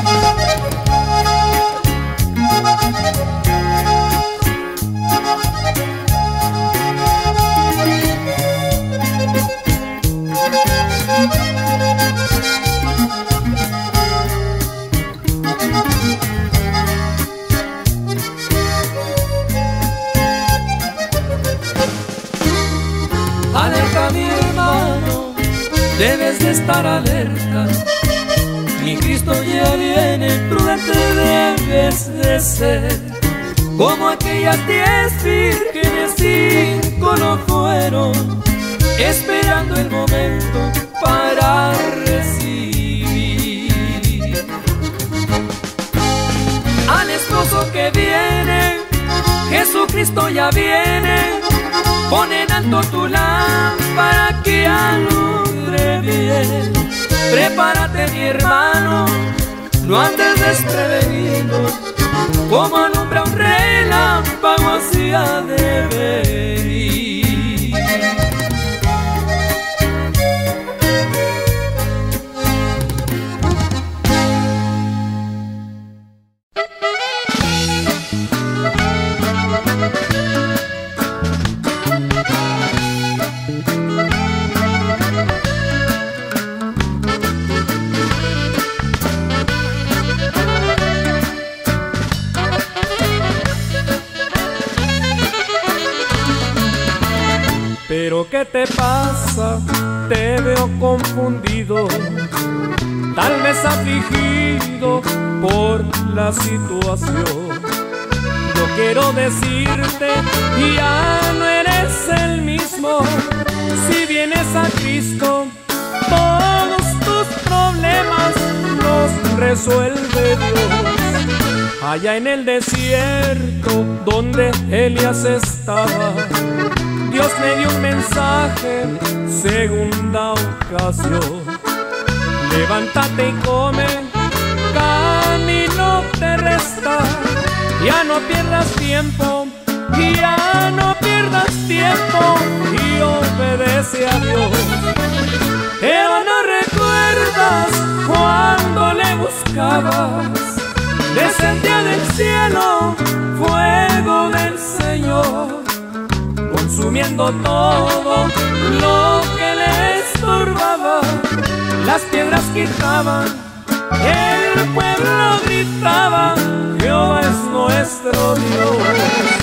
[SPEAKER 2] Alerta, mi hermano, debes de estar alerta. Mi Cristo ya viene, prudente debes de ser. Como aquellas 10 vírgenes, 5 no fueron, esperando el momento para recibir al esposo que viene. Jesucristo ya viene. Pon en alto tu lámpara que alumbre bien. Prepárate, mi hermano, no andes desprevenido. Como alumbra un relámpago así ha de venir.
[SPEAKER 1] Pero ¿qué te pasa? Te veo confundido, tal vez afligido por la situación. Yo quiero decirte, ya no eres el mismo. Si vienes a Cristo, todos tus problemas los resuelve Dios. Allá en el desierto donde Elías estaba, Dios me dio un mensaje, segunda ocasión. Levántate y come, camino te resta. Ya no pierdas tiempo, ya no pierdas tiempo, y obedece a Dios. Pero no recuerdas cuando le buscabas, descendía del cielo fuego del Señor, consumiendo todo lo que le estorbaba. Las piedras quitaban, el pueblo gritaba, Jehová es nuestro Dios.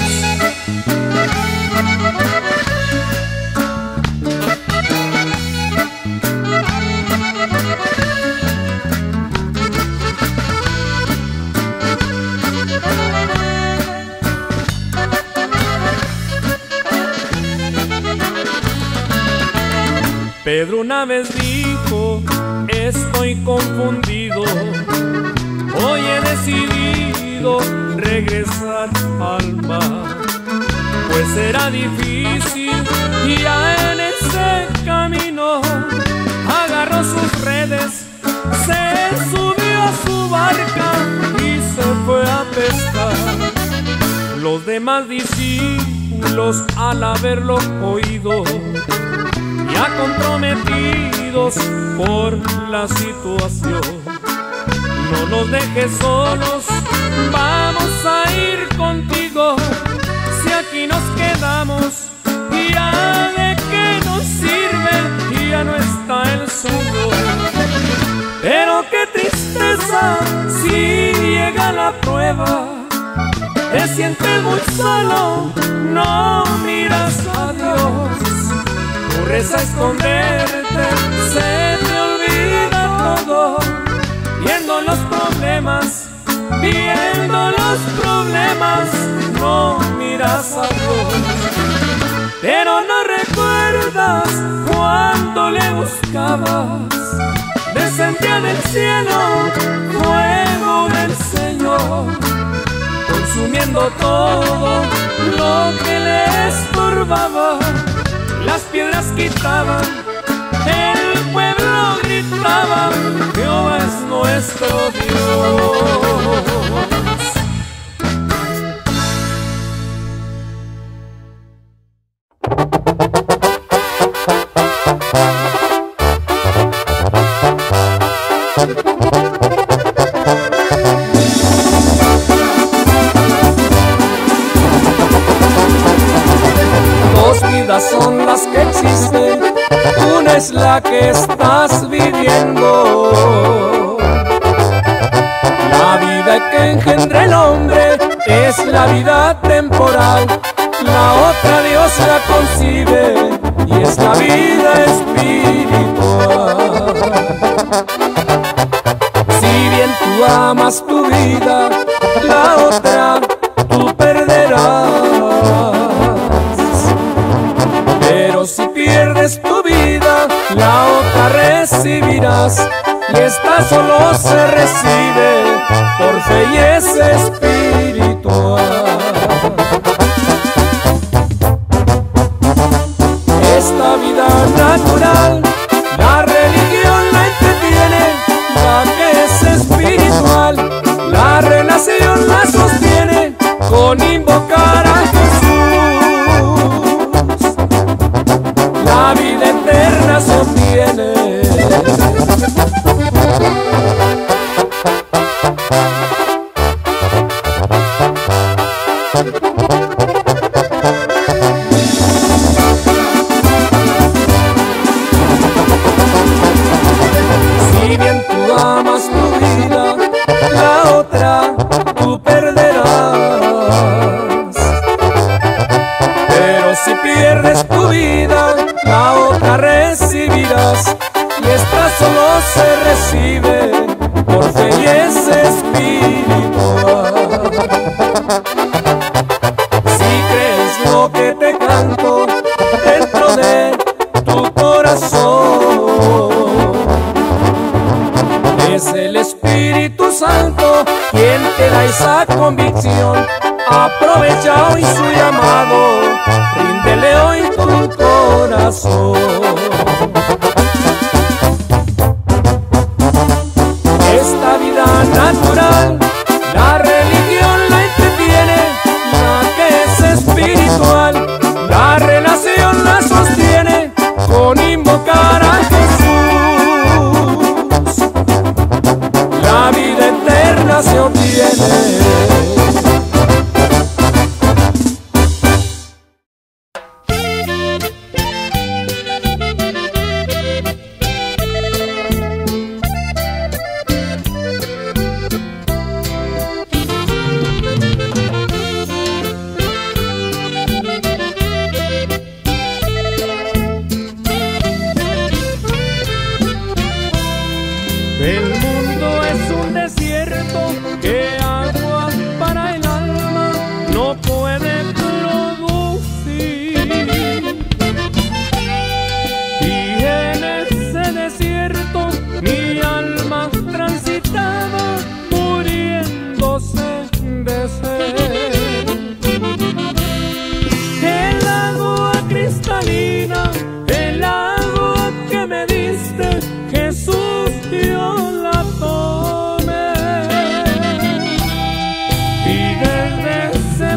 [SPEAKER 1] Pedro una vez dijo: estoy confundido, hoy he decidido regresar al mar, pues será difícil y ya en ese camino agarró sus redes, se subió a su barca y se fue a pescar. Los demás discípulos, al haberlo oído, ya comprometidos por la situación: no nos dejes solos, vamos a ir contigo. Si aquí nos quedamos, ya de qué nos sirve, ya no está el suyo. Pero qué tristeza si llega la prueba, te sientes muy solo, no miras a Dios, corres a esconderte, se te olvida todo, viendo los problemas, no miras a Dios. Pero no recuerdas cuando le buscabas, descendía del cielo fuego del Señor, consumiendo todo lo que le estorbaba. Las piedras quitaban, el pueblo gritaba: Jehová es nuestro Dios.
[SPEAKER 2] Son las que existen, una es la que estás viviendo. La vida que engendra el hombre es la vida temporal, la otra Dios la concibe y es la vida espiritual. Si bien tú amas tu vida, la otra tú perderás. Pero si pierdes tu vida, la otra recibirás, y esta solo se recibe por fe y es espiritual. Esta vida natural, la religión la entretiene, la que es espiritual, la relación la sostiene con invocar a Jesús. La vida eterna se obtiene. Si bien tú amas tu vida, la otra tú perderás. Pero si pierdes tu vida, la otra recibirás, y esta solo se recibe por fe y es espiritual. Si crees lo que te canto dentro de tu corazón, es el Espíritu Santo quien te da esa convicción. Aprovecha hoy su llamado, ríndele hoy tu corazón. Esta vida natural, la religión la entretiene, la que es espiritual, la relación la sostiene con invocar a Jesús. La vida eterna se obtiene.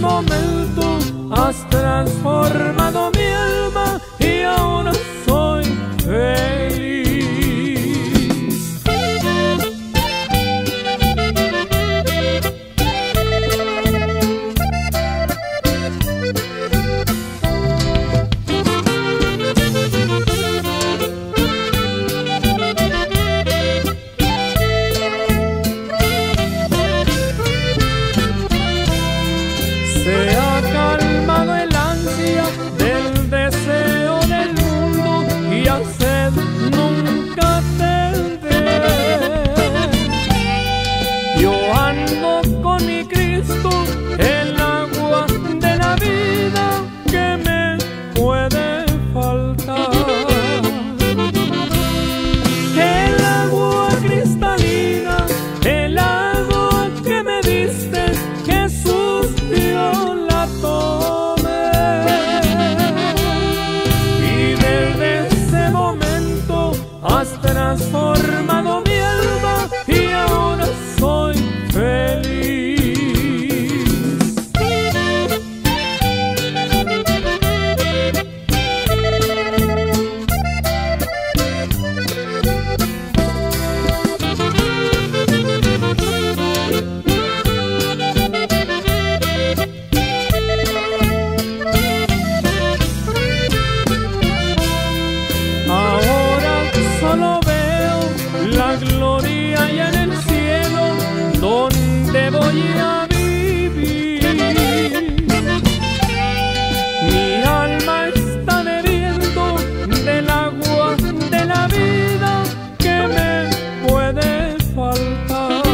[SPEAKER 2] momento has transformado mi alma y ahora soy feliz. Se ha calmado el ansia del deseo del mundo y a sed nunca tendré. Yo ando con mi Cristo, el agua de la vida que me puede faltar. El agua cristalina, el agua que me diste, Jesús, yo la tomé. Y desde ese momento has transformado mi alma y ahora soy feliz. Ahora solo veo la gloria allá en el cielo, donde voy a vivir. Mi alma está bebiendo del agua de la vida que me puede faltar.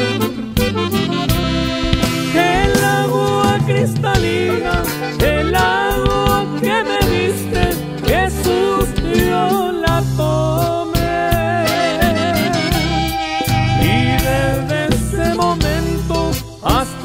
[SPEAKER 2] El agua cristalina, el agua que me diste, Jesús, yo la tomé. Y desde ese momento hasta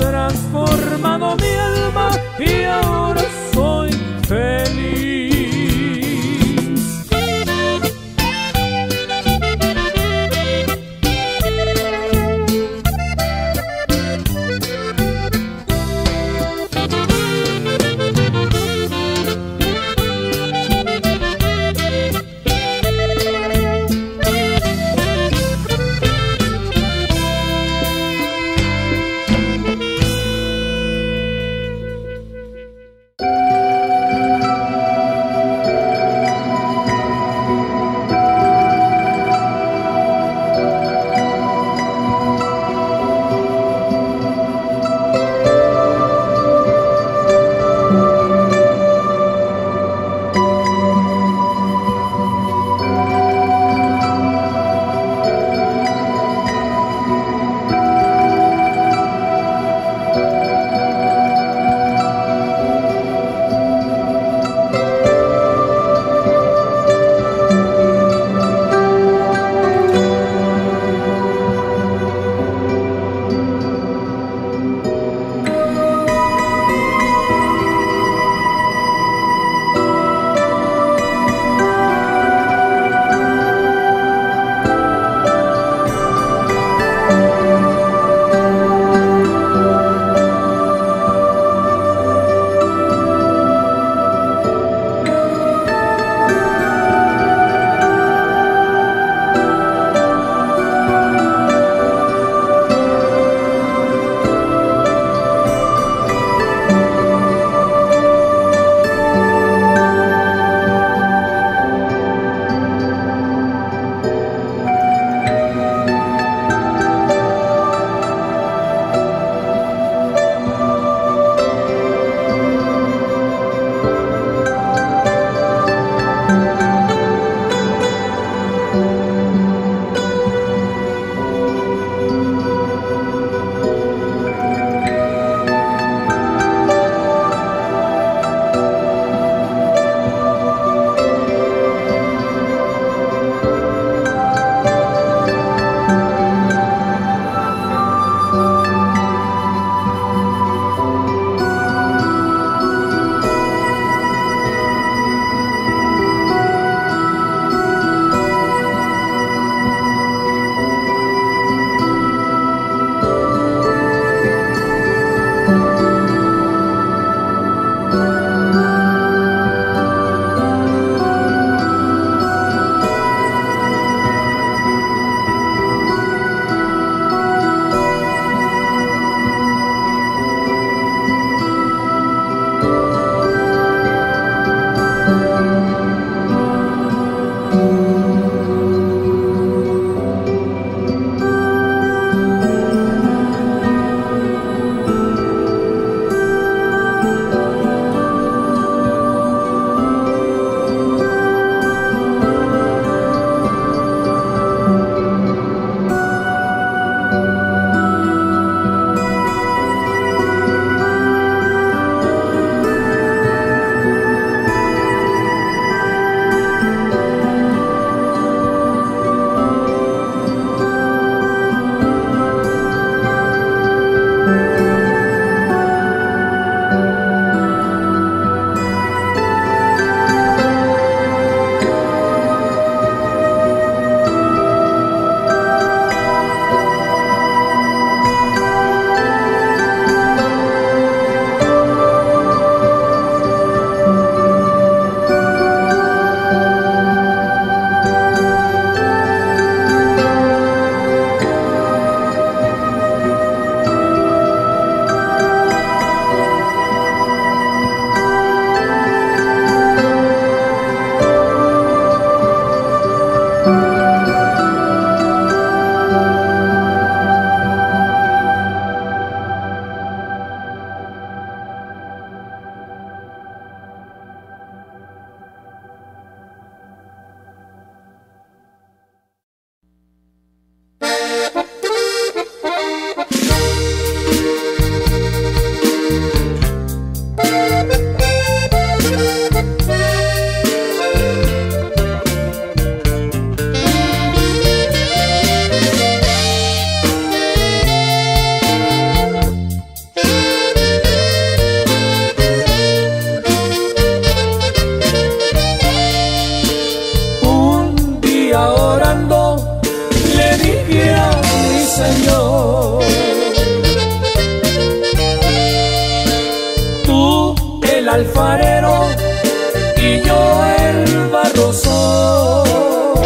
[SPEAKER 1] alfarero y yo el barro soy.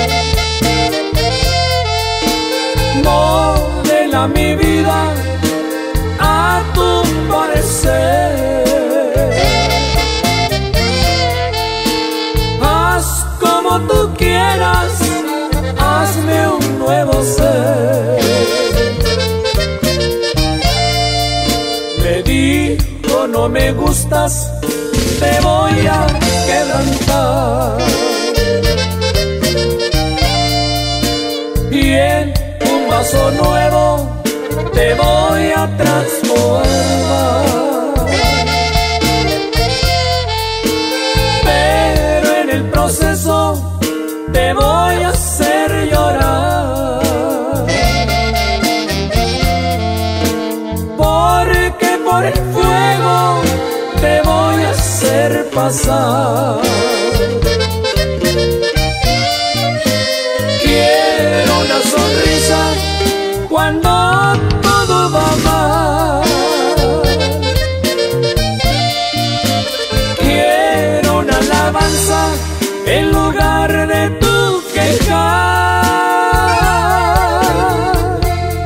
[SPEAKER 1] Modela mi vida a tu parecer, haz como tú quieras, hazme un nuevo ser. Me dijo no me gustas, te voy a quebrantar, y en un vaso nuevo te voy a transformar. Pero en el proceso te voy a hacer llorar, porque por el fuego te voy a hacer pasar. Quiero una sonrisa cuando todo va mal, quiero una alabanza en lugar de tu quejar,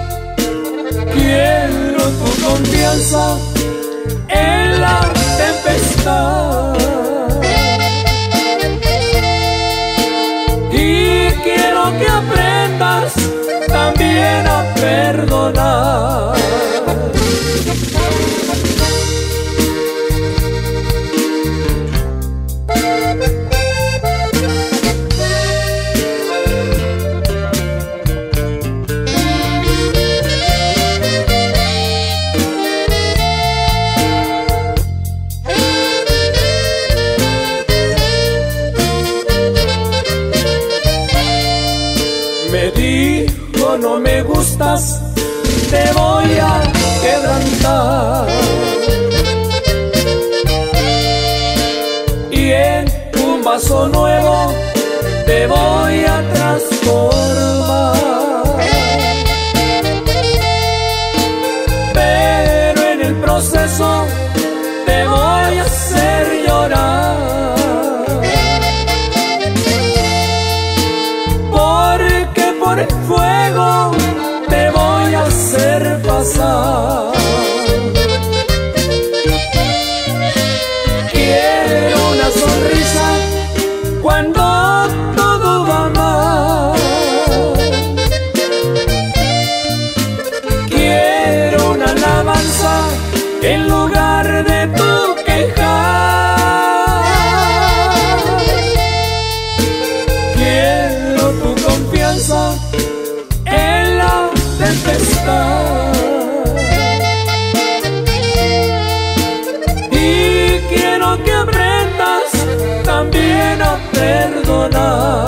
[SPEAKER 1] quiero tu confianza en la tempestad, y quiero que aprendas también a perdonar. Me dijo no me gustas, te voy a quebrantar, y en un vaso nuevo te voy a transformar. Pero en el proceso te voy a hacer llorar, por el fuego te voy a hacer pasar. Quiero una sonrisa cuando todo va mal, quiero una alabanza en lugar de tu quejar, quiero tu confianza en la tempestad, y quiero que aprendas también a perdonar.